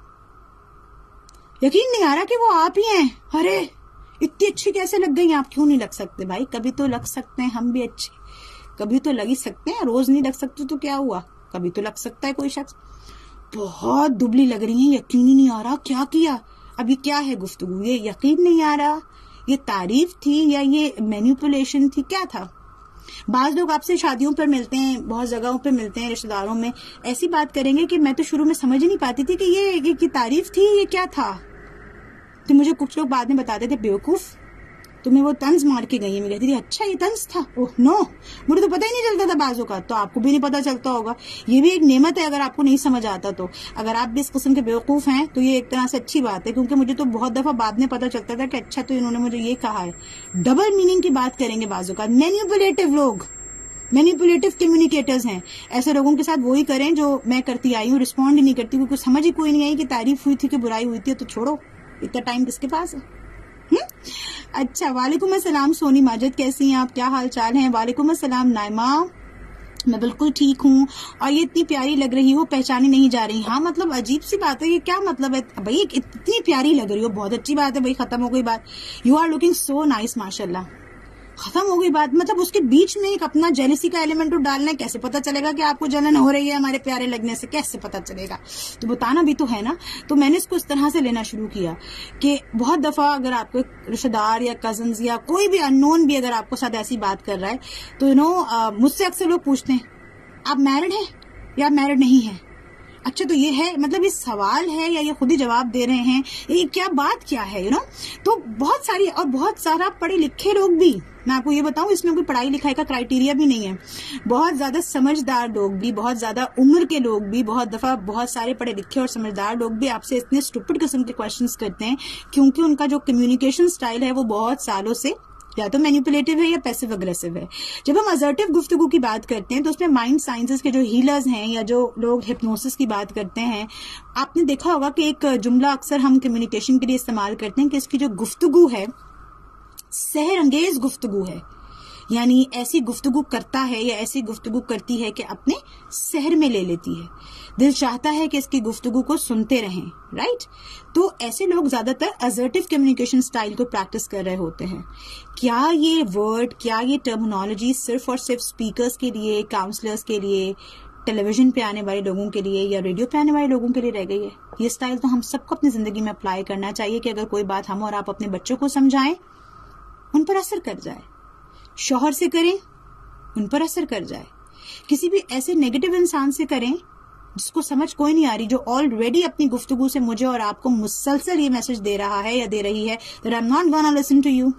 یقین نہیں آ رہا کہ وہ آپ ہی ہیں. ارے اتنی اچھی کیسے لگ گئی آپ؟ کیوں نہیں لگ سکتے بھائی؟ کبھی تو لگ سکتے ہیں ہم بھی اچھے, کبھی تو لگ ہی سکتے ہیں. روز نہیں لگ سکتے تو کیا ہوا, کبھی تو لگ سکتا ہے کوئی شخص. بہت دبلی لگ رہی ہیں, یقین ہی نہیں آ رہا کیا کیا. اب یہ کیا ہے گفتگو؟ یہ یقین نہیں آ رہا, یہ تعریف تھی یا یہ مینیپولیشن تھی, کیا تھا؟ بعض لوگ آپ سے شادیوں پر ملتے ہیں, بہت جگہوں پہ ملتے ہیں, رشتہ داروں میں ایسی بات کریں گے کہ میں تو شروع میں سمجھ نہیں پاتی تھی کہ یہ یہ تعریف تھی, یہ کیا تھا. تو مجھے کچھ لوگ بعد میں بتاتے تھے بیوقوف, تمہیں وہ طنز مار کے گئی ہے. میں کہتی تھی اچھا یہ طنز تھا, اوہ نو, مجھے تو پتہ ہی نہیں چلتا تھا بعضوں کا, تو آپ کو بھی نہیں پتہ چلتا ہوگا. یہ بھی ایک نعمت ہے اگر آپ کو نہیں سمجھ آتا تو. اگر آپ بھی اس قسم کے بیوقوف ہیں تو یہ ایک طرح سے اچھی بات ہے, کیونکہ مجھے تو بہت دفعہ بعد میں پتہ چلتا تھا کہ اچھا تو انہوں نے مجھے یہ کہا ہے. ڈبل میننگ کی بات کریں گے بعضوں کا. مینیپولیٹو لوگ, مینیپولیٹو کمیونیکیٹرز ہیں. ایسے لوگوں کے ساتھ وہی کریں جو میں کرتی آئی ہوں, رسپونڈ ہی نہیں کرتی, کیونکہ سمجھ ہی کوئی نہیں آئی کہ تعریف ہوئی تھی کہ برائی ہوئی تھی, تو چھوڑو, اتنا ٹائم کس کے پاس ہے. اچھا, وعلیکم السلام سونی ماجد, کیسی ہیں آپ, کیا حال چال ہیں؟ وعلیکم السلام نائمہ, میں بالکل ٹھیک ہوں, اور یہ اتنی پیاری لگ رہی ہو, پہچانی نہیں جا رہی. ہاں مطلب عجیب سی بات ہے, یہ کیا مطلب ہے بھائی, اتنی پیاری لگ رہی ہو, بہت اچھی بات ہے بھائی, ختم ہو گئی بات. You are looking so nice, ماشاء اللہ, ختم ہو گئی بات. مطلب اس کے بیچ میں ایک اپنا جیلسی کا ایلیمنٹ ڈالنا ہے, کیسے پتا چلے گا کہ آپ کو جلن ہو رہی ہے ہمارے پیارے لگنے سے, کیسے پتا چلے گا؟ تو بتانا بھی تو ہے نا. تو میں نے اس کو اس طرح سے لینا شروع کیا کہ بہت دفعہ اگر آپ کو رشتہ دار یا کزنز یا کوئی بھی ان نون بھی اگر آپ کو ساتھ ایسی بات کر رہا ہے, تو یو نو مجھ سے اکثر لوگ پوچھتے ہیں آپ میرڈ ہیں یا میرڈ نہیں ہیں. اچھا تو یہ ہے, مطلب یہ سوال ہے یا یہ خود ہی جواب دے رہے ہیں, یہ کیا بات کیا ہے, یو نو. تو بہت ساری اور بہت سارا پڑھے لکھے لوگ بھی, میں آپ کو یہ بتاؤں اس میں کوئی پڑھائی لکھائی کا کرائٹیریا بھی نہیں ہے, بہت زیادہ سمجھدار لوگ بھی, بہت زیادہ عمر کے لوگ بھی, بہت دفعہ بہت سارے پڑھے لکھے اور سمجھدار لوگ بھی آپ سے اتنے اسٹوپڈ قسم کے کوشچنس کرتے ہیں, کیونکہ ان کا جو کمیونیکیشن سٹائل ہے وہ بہت سالوں سے یا تو مینیپولیٹو ہے یا پیسو اگریسو ہے. جب ہم ازرٹیو گفتگو کی بات کرتے ہیں تو اس میں مائنڈ سائنسز کے جو ہیلرز ہیں یا جو لوگ ہپنوسس کی بات کرتے ہیں, آپ نے دیکھا ہوگا کہ ایک جملہ اکثر ہم کمیونیکیشن کے لیے استعمال کرتے ہیں کہ اس کی جو گفتگو ہے سحر انگیز گفتگو ہے, یعنی ایسی گفتگو کرتا ہے یا ایسی گفتگو کرتی ہے کہ اپنے سحر میں لے لیتی ہے. دل چاہتا ہے کہ اس کی گفتگو کو سنتے رہیں, رائٹ. تو ایسے لوگ زیادہ تر assertive communication سٹائل کو پریکٹس کر رہے ہوتے ہیں. کیا یہ ورڈ, کیا یہ ٹرمینالوجی صرف اور صرف اسپیکرز کے لیے, کاؤنسلرز کے لیے, ٹیلی ویژن پہ آنے والے لوگوں کے لیے یا ریڈیو پہ آنے والے لوگوں کے لیے رہ گئی ہے؟ یہ سٹائل تو ہم سب کو اپنی زندگی میں اپلائی کرنا چاہیے کہ اگر کوئی بات ہم اور آپ اپنے بچوں کو سمجھائیں ان پر اثر کر جائے, شوہر سے کریں ان پر اثر کر جائے, کسی بھی ایسے نیگیٹو انسان سے کریں جس کو سمجھ کوئی نہیں آ رہی, جو آلریڈی اپنی گفتگو سے مجھے اور آپ کو مسلسل یہ میسج دے رہا ہے یا دے رہی ہے that I'm not gonna listen to you.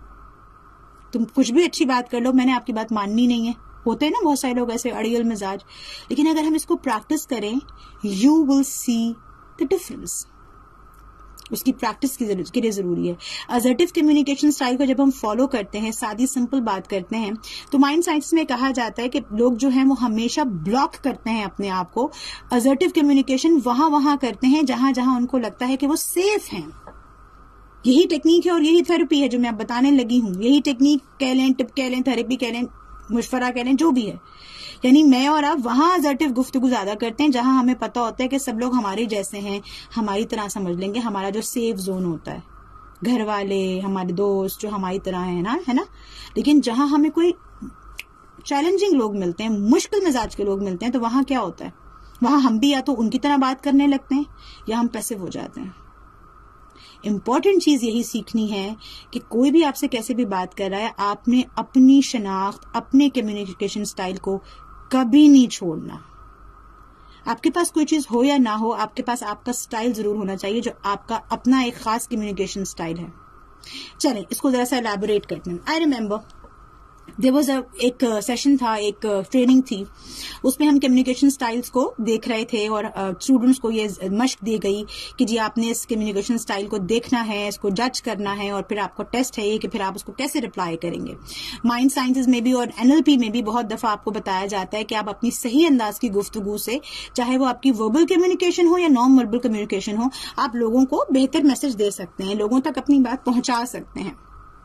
تم کچھ بھی اچھی بات کر لو, میں نے آپ کی بات ماننی نہیں ہے. ہوتے ہیں نا بہت سارے لوگ ایسے اڑیل مزاج, لیکن اگر ہم اس کو پریکٹس کریں you will see the difference. اس کی پریکٹس کے لیے ضروری ہے. assertive communication سٹائل کو جب ہم فالو کرتے ہیں, سادی سمپل بات کرتے ہیں, تو مائنڈ سائنس میں کہا جاتا ہے کہ لوگ جو ہیں وہ ہمیشہ بلاک کرتے ہیں اپنے آپ کو. assertive communication وہاں وہاں کرتے ہیں جہاں جہاں ان کو لگتا ہے کہ وہ سیف ہیں. یہی ٹیکنیک ہے اور یہی تھراپی ہے جو میں اب بتانے لگی ہوں. یہی ٹیکنیک کہہ لیں, ٹپ کہہ لیں, تھراپی کہہ لیں, مشورہ کہہ لیں, جو بھی ہے. یعنی میں اور آپ وہاں assertive گفتگو زیادہ کرتے ہیں جہاں ہمیں پتا ہوتا ہے کہ سب لوگ ہمارے جیسے ہیں, ہماری طرح سمجھ لیں گے, ہمارا جو سیف زون ہوتا ہے, گھر والے, ہمارے دوست جو ہماری طرح ہیں نا, ہے نا. لیکن جہاں ہمیں کوئی چیلنجنگ لوگ ملتے ہیں, مشکل مزاج کے لوگ ملتے ہیں, تو وہاں کیا ہوتا ہے, وہاں ہم بھی یا تو ان کی طرح بات کرنے لگتے ہیں یا ہم پیسو ہو جاتے ہیں. امپورٹنٹ چیز یہی سیکھنی ہے کہ کوئی بھی آپ سے کیسے بھی بات کر رہا ہے, آپ نے اپنی شناخت, اپنے کمیونیکیشن سٹائل کو کبھی نہیں چھوڑنا. آپ کے پاس کوئی چیز ہو یا نہ ہو, آپ کے پاس آپ کا سٹائل ضرور ہونا چاہیے جو آپ کا اپنا ایک خاص کمیونیکیشن سٹائل ہے. چلیں اس کو ذرا سا الیبوریٹ کرتے ہیں. آئی ریمبر دیر واز ایک سیشن تھا, ایک ٹریننگ تھی, اس میں ہم کمیونیکیشن سٹائلز کو دیکھ رہے تھے اور اسٹوڈنٹس کو یہ مشق دی گئی کہ جی آپ نے اس کمیونیکیشن سٹائل کو دیکھنا ہے, اس کو جج کرنا ہے, اور پھر آپ کو ٹیسٹ ہے یہ کہ پھر آپ اس کو کیسے رپلائی کریں گے. مائنڈ سائنسز میں بھی اور این ایل پی میں بھی بہت دفعہ آپ کو بتایا جاتا ہے کہ آپ اپنی صحیح انداز کی گفتگو سے, چاہے وہ آپ کی وربل کمیونیکیشن ہو یا نان وربل کمیونیکیشن ہو, آپ لوگوں کو بہتر میسج دے سکتے ہیں, لوگوں تک اپنی بات پہنچا سکتے ہیں.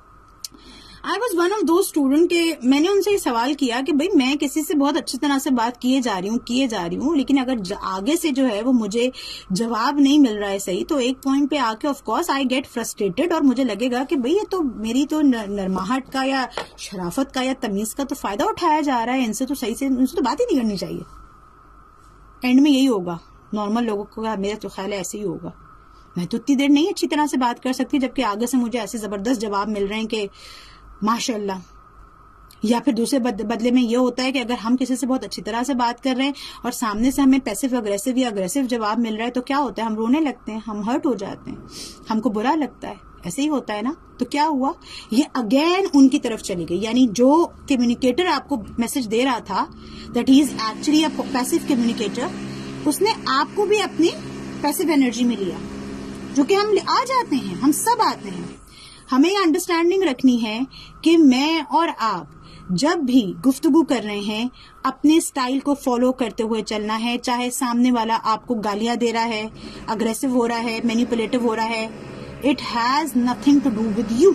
I was one of those student کہ میں نے ان سے یہ سوال کیا کہ بھئی میں کسی سے بہت اچھی طرح سے بات کیے جا رہی ہوں کیے جا رہی ہوں لیکن اگر آگے سے جو ہے وہ مجھے جواب نہیں مل رہا ہے صحیح, تو ایک پوائنٹ پہ آ کے of course I get frustrated, اور مجھے لگے گا کہ بھئی یہ تو میری تو نرماہٹ کا یا شرافت کا یا تمیز کا تو فائدہ اٹھایا جا رہا ہے, ان سے تو صحیح سے ان سے تو بات ہی نہیں کرنی چاہیے. اینڈ میں یہی ہوگا, نارمل لوگوں کا میرا تو خیال ہے ایسے ہی ہوگا. میں تو اتنی دیر نہیں اچھی طرح سے بات کر سکتی جبکہ آگے سے مجھے ایسے زبردست جواب مل رہے ہیں کہ ماشاء اللہ. یا پھر دوسرے بدلے میں یہ ہوتا ہے کہ اگر ہم کسی سے بہت اچھی طرح سے بات کر رہے ہیں اور سامنے سے ہمیں پیسو اگریسو یا اگریسو جواب مل رہا ہے تو کیا ہوتا ہے, ہم رونے لگتے ہیں, ہم ہرٹ ہو جاتے ہیں, ہم کو برا لگتا ہے. ایسے ہی ہوتا ہے نا. تو کیا ہوا, یہ اگین ان کی طرف چلی گئی. یعنی جو کمیونیکیٹر آپ کو میسج دے رہا تھا that he is actually a passive communicator, اس نے آپ کو بھی اپنی پیسو انرجی میں لیا, جو کہ ہم آ جاتے ہیں, ہم سب آتے ہیں. ہمیں یہ انڈرسٹینڈنگ رکھنی ہے کہ میں اور آپ جب بھی گفتگو کر رہے ہیں اپنے سٹائل کو فالو کرتے ہوئے چلنا ہے. چاہے سامنے والا آپ کو گالیاں دے رہا ہے, اگریسو ہو رہا ہے, مینیپولیٹو ہو رہا ہے, it has nothing to do with you.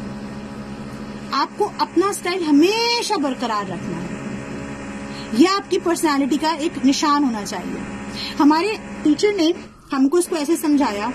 آپ کو اپنا سٹائل ہمیشہ برقرار رکھنا ہے. یہ آپ کی پرسنالٹی کا ایک نشان ہونا چاہیے. ہمارے ٹیچر نے ہم کو اس کو ایسے سمجھایا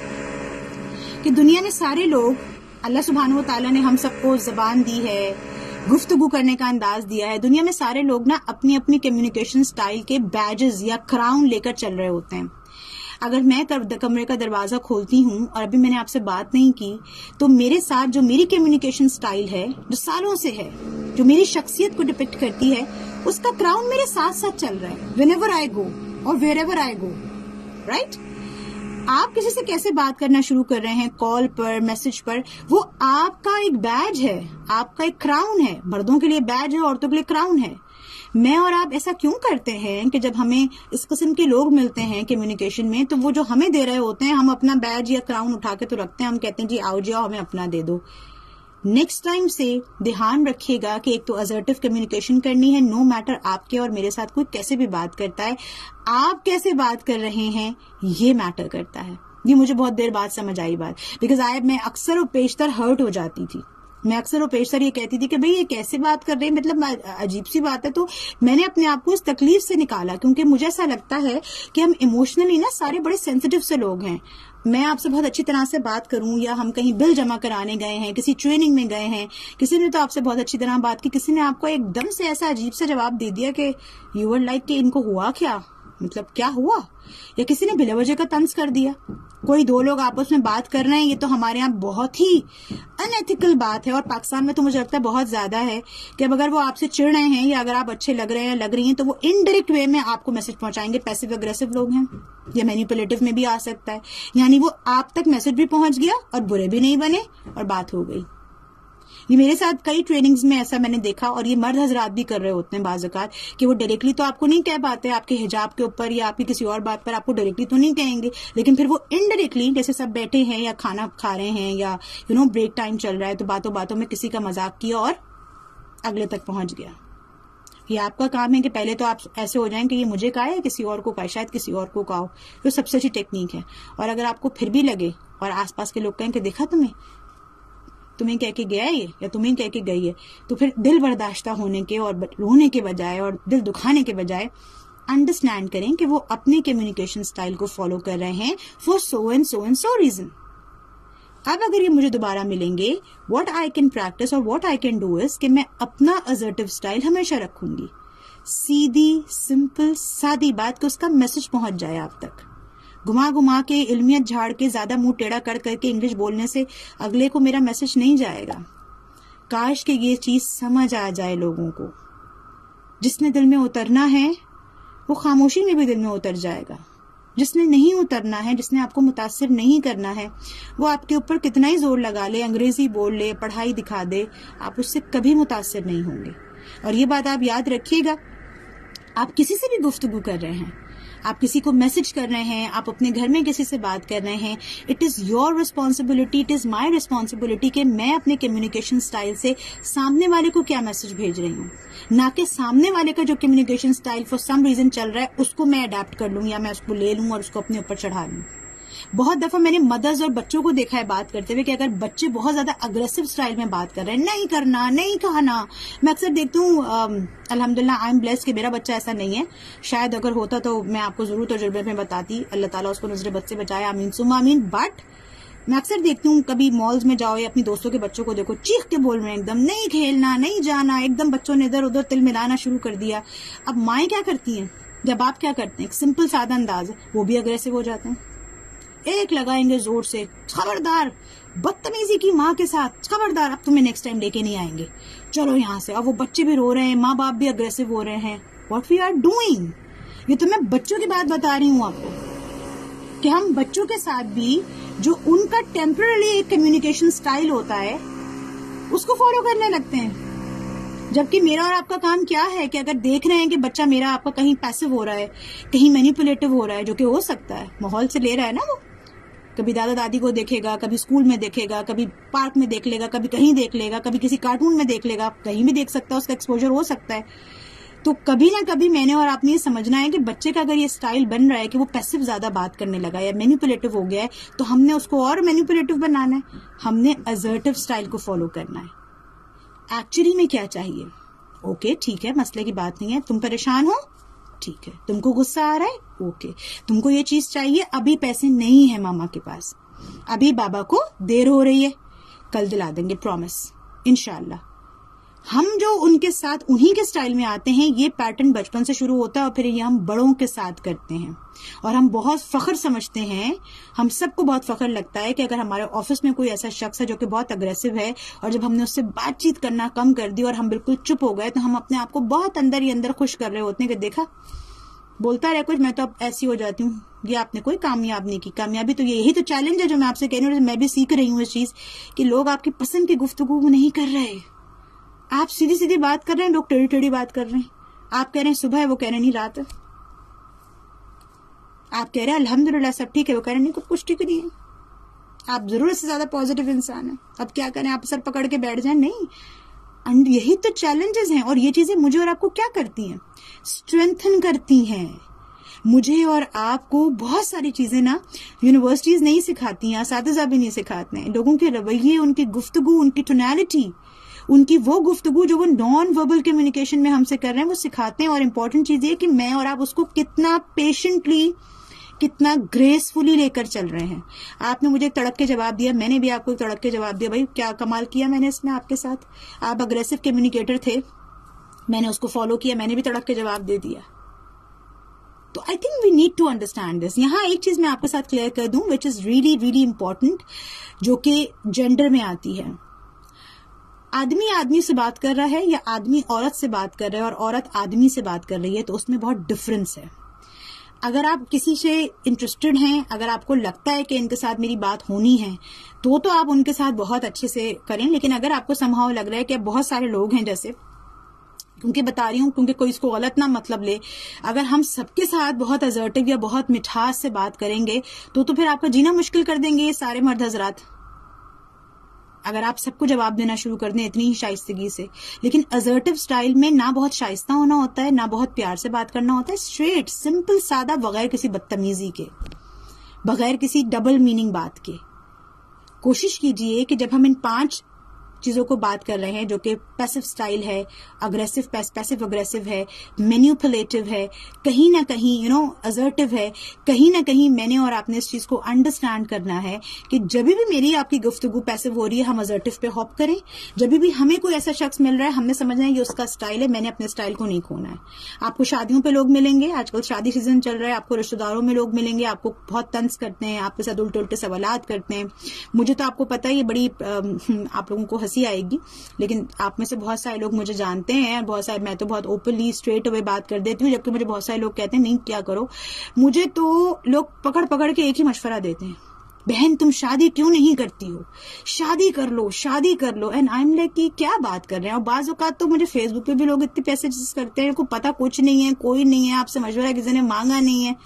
کہ دنیا میں سارے لوگ, اللہ سبحانہ و تعالیٰ نے ہم سب کو زبان دی ہے, گفتگو کرنے کا انداز دیا ہے. دنیا میں سارے لوگ نا اپنی اپنی کمیونیکیشن سٹائل کے بیجز یا کراؤن لے کر چل رہے ہوتے ہیں. اگر میں کمرے کا دروازہ کھولتی ہوں اور ابھی میں نے آپ سے بات نہیں کی تو میرے ساتھ جو میری کمیونیکیشن سٹائل ہے, جو سالوں سے ہے, جو میری شخصیت کو ڈپکٹ کرتی ہے, اس کا کراؤن میرے ساتھ ساتھ چل رہا ہے when ever I go or wherever I go. Right. آپ کسی سے کیسے بات کرنا شروع کر رہے ہیں, کال پر, میسج پر, وہ آپ کا ایک بیج ہے, آپ کا ایک کراؤن ہے. مردوں کے لیے بیج ہے, عورتوں کے لیے کراؤن ہے. میں اور آپ ایسا کیوں کرتے ہیں کہ جب ہمیں اس قسم کے لوگ ملتے ہیں کمیونیکیشن میں تو وہ جو ہمیں دے رہے ہوتے ہیں, ہم اپنا بیج یا کراؤن اٹھا کے تو رکھتے ہیں, ہم کہتے ہیں جی آؤ جی آؤ ہمیں اپنا دے دو. نیکسٹ ٹائم سے دھیان رکھیے گا کہ ایک تو assertive کمیونیکیشن کرنی ہے, نو میٹر آپ کے اور میرے ساتھ کوئی کیسے بھی بات کرتا ہے, آپ کیسے بات کر رہے ہیں یہ میٹر کرتا ہے. یہ مجھے بہت دیر بعد سمجھ آئی بات, بیکاز آئی میں اکثر و بیشتر ہرٹ ہو جاتی تھی. میں اکثر و بیشتر یہ کہتی تھی کہ بھئی یہ کیسے بات کر رہے ہیں, مطلب عجیب سی بات ہے. تو میں نے اپنے آپ کو اس تکلیف سے نکالا, کیونکہ مجھے ایسا لگتا ہے کہ ہم ایموشنلی نا سارے بڑے سینسیٹیو سے لوگ ہیں. میں آپ سے بہت اچھی طرح سے بات کروں, یا ہم کہیں بل جمع کرانے گئے ہیں, کسی ٹریننگ میں گئے ہیں, کسی نے تو آپ سے بہت اچھی طرح بات کی, کسی نے آپ کو ایک دم سے ایسا عجیب سے جواب دے دیا کہ یو آر لائک کہ ان کو ہوا کیا, مطلب کیا ہوا, یا کسی نے بلا وجہ کا طنز کر دیا. کوئی دو لوگ آپس میں بات کر رہے ہیں, یہ تو ہمارے یہاں بہت ہی ان ایتھیکل بات ہے, اور پاکستان میں تو مجھے لگتا ہے بہت زیادہ ہے کہ اب اگر وہ آپ سے چڑ رہے ہیں یا اگر آپ اچھے لگ رہے ہیں لگ رہی ہیں تو وہ انڈائریکٹ وے میں آپ کو میسج پہنچائیں گے. پیسو اگریسو لوگ ہیں, یا مینیپولیٹو میں بھی آ سکتا ہے, یعنی وہ آپ تک میسج بھی پہنچ گیا اور برے بھی نہیں بنے اور بات ہو گئی. یہ میرے ساتھ کئی ٹریننگز میں ایسا میں نے دیکھا, اور یہ مرد حضرات بھی کر رہے ہوتے ہیں بعض اوقات, کہ وہ ڈائریکٹلی تو آپ کو نہیں کہہ پاتے, آپ کے حجاب کے اوپر یا آپ کی کسی اور بات پر آپ کو ڈائریکٹلی تو نہیں کہیں گے, لیکن پھر وہ انڈائریکٹلی جیسے سب بیٹھے ہیں یا کھانا کھا رہے ہیں یا یو نو بریک ٹائم چل رہا ہے تو باتوں باتوں میں کسی کا مذاق کیا اور اگلے تک پہنچ گیا. یہ آپ کا کام ہے کہ پہلے تو آپ ایسے ہو جائیں کہ یہ مجھے کہا ہے, کسی اور کو کہا, شاید کسی اور کو کہا ہو. یہ سب سے اچھی ٹیکنیک ہے. اور اگر آپ کو پھر بھی لگے اور آس پاس کے لوگ کہیں کہ دیکھا تمہیں تمہیں کہہ کے گیا ہے یا تمہیں کہہ کے گئی ہے, تو پھر دل برداشتہ ہونے کے اور رونے کے بجائے اور دل دکھانے کے بجائے انڈرسٹینڈ کریں کہ وہ اپنے کمیونیکیشن سٹائل کو فالو کر رہے ہیں for so and so and so reason. اب اگر یہ مجھے دوبارہ ملیں گے, واٹ آئی کین پریکٹس اور what I can do is کہ میں اپنا assertive سٹائل ہمیشہ رکھوں گی. سیدھی سمپل سادی بات کہ اس کا میسج پہنچ جائے آپ تک. گھما گھما کے علمیت جھاڑ کے زیادہ منہ ٹیڑھا کر کر کے انگلش بولنے سے اگلے کو میرا میسج نہیں جائے گا. کاش کہ یہ چیز سمجھ آ جائے لوگوں کو. جس نے دل میں اترنا ہے وہ خاموشی میں بھی دل میں اتر جائے گا. جس نے نہیں اترنا ہے, جس نے آپ کو متاثر نہیں کرنا ہے, وہ آپ کے اوپر کتنا ہی زور لگا لے, انگریزی بول لے, پڑھائی دکھا دے, آپ اس سے کبھی متاثر نہیں ہوں گے. اور یہ بات آپ یاد رکھیے گا, آپ کسی سے بھی گفتگو کر رہے ہیں, آپ کسی کو میسج کر رہے ہیں, آپ اپنے گھر میں کسی سے بات کر رہے ہیں, it is your responsibility, it is my responsibility کہ میں اپنے کمیونیکیشن سٹائل سے سامنے والے کو کیا میسج بھیج رہی ہوں, نہ کہ سامنے والے کا جو communication style for some reason چل رہا ہے اس کو میں اڈیپٹ کر لوں یا میں اس کو لے لوں اور اس کو اپنے اوپر چڑھا لوں. بہت دفعہ میں نے مدرز اور بچوں کو دیکھا ہے بات کرتے ہوئے کہ اگر بچے بہت زیادہ اگریسو سٹائل میں بات کر رہے ہیں, نہیں کرنا, نہیں کہنا. میں اکثر دیکھتی ہوں, الحمدللہ آئی ایم بلیسڈ کہ میرا بچہ ایسا نہیں ہے. شاید اگر ہوتا تو میں آپ کو ضرور تجربے میں بتاتی, اللہ تعالیٰ اس کو نظر بد سے بچائے, آمین ثم آمین. بٹ میں اکثر دیکھتی ہوں کبھی مالز میں جاؤ یا اپنی دوستوں کے بچوں کو دیکھو, چیخ کے بول رہے ہیں, ایک دم نہیں کھیلنا, نہیں جانا, ایک دم بچوں نے ادھر ادھر تل ملانا شروع کر دیا. اب مائیں کیا کرتی ہیں, جب آپ کیا کرتے ہیں, ایک سمپل سادہ انداز ہے, وہ بھی اگریسو ہو جاتے ہیں. ایک لگائیں گے زور سے, خبردار بدتمیزی کی ماں کے ساتھ, خبردار اب تمہیں نیکسٹ ٹائم لے کے نہیں آئیں گے, چلو یہاں سے. اب وہ بچے بھی رو رہے ہیں, ماں باپ بھی اگریسو ہو رہے ہیں. واٹ وی آر ڈوئنگ, یہ تو میں بچوں کی بات بتا رہی ہوں آپ کو, کہ ہم بچوں کے ساتھ بھی جو ان کا ٹیمپرری ایک کمیونیکیشن سٹائل ہوتا ہے اس کو فالو کرنے لگتے ہیں. جبکہ میرا اور آپ کا کام کیا ہے کہ اگر دیکھ رہے ہیں کہ بچہ میرا آپ کا کہیں پیسو ہو رہا ہے, کہیں مینیپولیٹو ہو رہا ہے, جو کہ ہو سکتا ہے, ماحول سے لے رہا ہے نا, وہ کبھی دادا دادی کو دیکھے گا, کبھی اسکول میں دیکھے گا, کبھی پارک میں دیکھ لے گا, کبھی کہیں دیکھ لے گا, کبھی کسی کارٹون میں دیکھ لے گا, کہیں بھی دیکھ سکتا ہے, اس کا ایکسپوجر ہو سکتا ہے. تو کبھی نہ کبھی میں نے اور آپ نے یہ سمجھنا ہے کہ بچے کا اگر یہ سٹائل بن رہا ہے کہ وہ پیسو زیادہ بات کرنے لگا یا مینیپولیٹو ہو گیا ہے, تو ہم نے اس کو اور مینیپولیٹو بنانا ہے, ہم نے assertive سٹائل کو فالو کرنا ہے. ایکچولی میں کیا چاہیے, اوکے ٹھیک ہے, مسئلے کی بات نہیں ہے, تم پریشان ہو, ٹھیک ہے, تم کو غصہ آ رہا ہے, اوکے, تم کو یہ چیز چاہیے, ابھی پیسے نہیں ہے ماما کے پاس, ابھی بابا کو دیر ہو رہی ہے, کل دلا دیں گے, پرومس, انشاءاللہ. ہم جو ان کے ساتھ انہی کے سٹائل میں آتے ہیں, یہ پیٹرن بچپن سے شروع ہوتا ہے اور پھر یہ ہم بڑوں کے ساتھ کرتے ہیں. اور ہم بہت فخر سمجھتے ہیں, ہم سب کو بہت فخر لگتا ہے کہ اگر ہمارے آفس میں کوئی ایسا شخص ہے جو کہ بہت اگریسو ہے, اور جب ہم نے اس سے بات چیت کرنا کم کر دی اور ہم بالکل چپ ہو گئے, تو ہم اپنے آپ کو بہت اندر ہی اندر خوش کر رہے ہوتے ہیں کہ دیکھا بولتا رہے کچھ, میں تو اب ایسی ہو جاتی ہوں. یہ آپ نے کوئی کامیاب نہیں کی. کامیابی تو یہی تو چیلنج ہے جو میں آپ سے کہہ رہی ہوں, میں بھی سیکھ رہی ہوں اس چیز, کہ لوگ آپ کی پسند کی گفتگو نہیں کر رہے. آپ سیدھی سیدھی بات کر رہے ہیں, لوگ ٹیڑھی ٹیڑھی بات کر رہے ہیں. آپ کہہ رہے ہیں صبح ہے, وہ کہہ رہے ہیں نہیں رات ہے. آپ کہہ رہے ہیں الحمدللہ سب ٹھیک ہے, وہ کہہ رہے ہیں نہیں کچھ کچھ ٹھیک نہیں ہے. آپ ضرورت سے زیادہ پازیٹیو انسان ہیں. اب کیا کریں, آپ سر پکڑ کے بیٹھ جائیں؟ نہیں. یہی تو چیلنجز ہیں, اور یہ چیزیں مجھے اور آپ کو کیا کرتی ہیں, اسٹرینتھن کرتی ہیں. مجھے اور آپ کو بہت ساری چیزیں نا یونیورسٹیز نہیں سکھاتی ہیں, اساتذہ بھی نہیں سکھاتے ہیں. لوگوں کے رویے, ان کی گفتگو, ان کی ٹونالٹی, ان کی وہ گفتگو جو وہ نان وربل کمیونیکیشن میں ہم سے کر رہے ہیں, وہ سکھاتے ہیں. اور امپورٹنٹ چیز یہ کہ میں اور آپ اس کو کتنا پیشنٹلی, کتنا گریسفلی لے کر چل رہے ہیں. آپ نے مجھے تڑک کے جواب دیا, میں نے بھی آپ کو تڑک کے جواب دیا. بھائی کیا کمال کیا میں نے اس میں آپ کے ساتھ. آپ اگریسو کمیونیکیٹر تھے, میں نے اس کو فالو کیا, میں نے بھی تڑک کے جواب دے دیا. تو I think we need to understand this. یہاں ایک چیز میں آپ کے ساتھ کلیئر کر دوں which is really really important, جو کہ جینڈر میں آتی ہے. آدمی آدمی سے بات کر رہا ہے یا آدمی عورت سے بات کر رہا ہے اور عورت آدمی سے بات کر رہی ہے, تو اس میں بہت ڈفرنس ہے. اگر آپ کسی سے انٹرسٹڈ ہیں, اگر آپ کو لگتا ہے کہ ان کے ساتھ میری بات ہونی ہے, تو تو آپ ان کے ساتھ بہت اچھے سے کریں. لیکن اگر آپ کو سمہاؤ لگ رہا ہے کہ بہت سارے لوگ ہیں, جیسے کیونکہ بتا رہی ہوں, کیونکہ کوئی اس کو غلط نہ مطلب لے, اگر ہم سب کے ساتھ بہت assertive یا بہت مٹھاس سے بات کریں گے, تو تو پھر آپ کا جینا مشکل کر دیں گے یہ سارے مرد حضرات. اگر آپ سب کو جواب دینا شروع کر دیں اتنی ہی شائستگی سے. لیکن assertive سٹائل میں نہ بہت شائستہ ہونا ہوتا ہے, نہ بہت پیار سے بات کرنا ہوتا ہے, اسٹریٹ سمپل سادہ, بغیر کسی بدتمیزی کے, بغیر کسی ڈبل میننگ بات کے. کوشش کیجئے کہ جب ہم ان پانچ چیزوں کو بات کر رہے ہیں, جو کہ پیسو سٹائل ہے, اگریسو پیسو اگریسو ہے, مینیپولیٹو ہے, کہیں نہ کہیں یو نو assertive ہے, کہیں نہ کہیں میں نے اور آپ نے اس چیز کو انڈرسٹینڈ کرنا ہے کہ جب بھی میری آپ کی گفتگو پیسو ہو رہی ہے, ہم assertive پہ ہاپ کریں. جب بھی ہمیں کوئی ایسا شخص مل رہا ہے, ہم نے سمجھنا ہے یہ اس کا سٹائل ہے, میں نے اپنے سٹائل کو نہیں کھونا ہے. آپ کو شادیوں پہ لوگ ملیں گے, آج کل شادی سیزن چل رہا ہے, آپ کو رشتے داروں میں لوگ ملیں گے, آپ کو بہت طنز کرتے ہیں, آپ کے ساتھ الٹے الٹے سوالات کرتے ہیں. مجھے تو آپ کو پتا ہے یہ بڑی آپ لوگوں کو آئے گی, لیکن آپ میں سے بہت سارے لوگ مجھے جانتے ہیں, بہت سارے, میں تو بہت اوپنلی اسٹریٹ اوے بات کر دیتی ہوں, جبکہ مجھے بہت سارے لوگ کہتے ہیں نہیں کیا کرو. مجھے تو لوگ پکڑ پکڑ کے ایک ہی مشورہ دیتے ہیں, بہن تم شادی کیوں نہیں کرتی ہو, شادی کر لو, شادی کر لو. اینڈ آئی ایم لائک کہ کیا بات کر رہے ہیں. اور بعض اوقات تو مجھے فیس بک پہ بھی لوگ اتنے پیسے کرتے ہیں, کو پتا کچھ نہیں ہے, کوئی نہیں ہے, آپ سے مشورہ کسی نے مانگا نہیں ہے.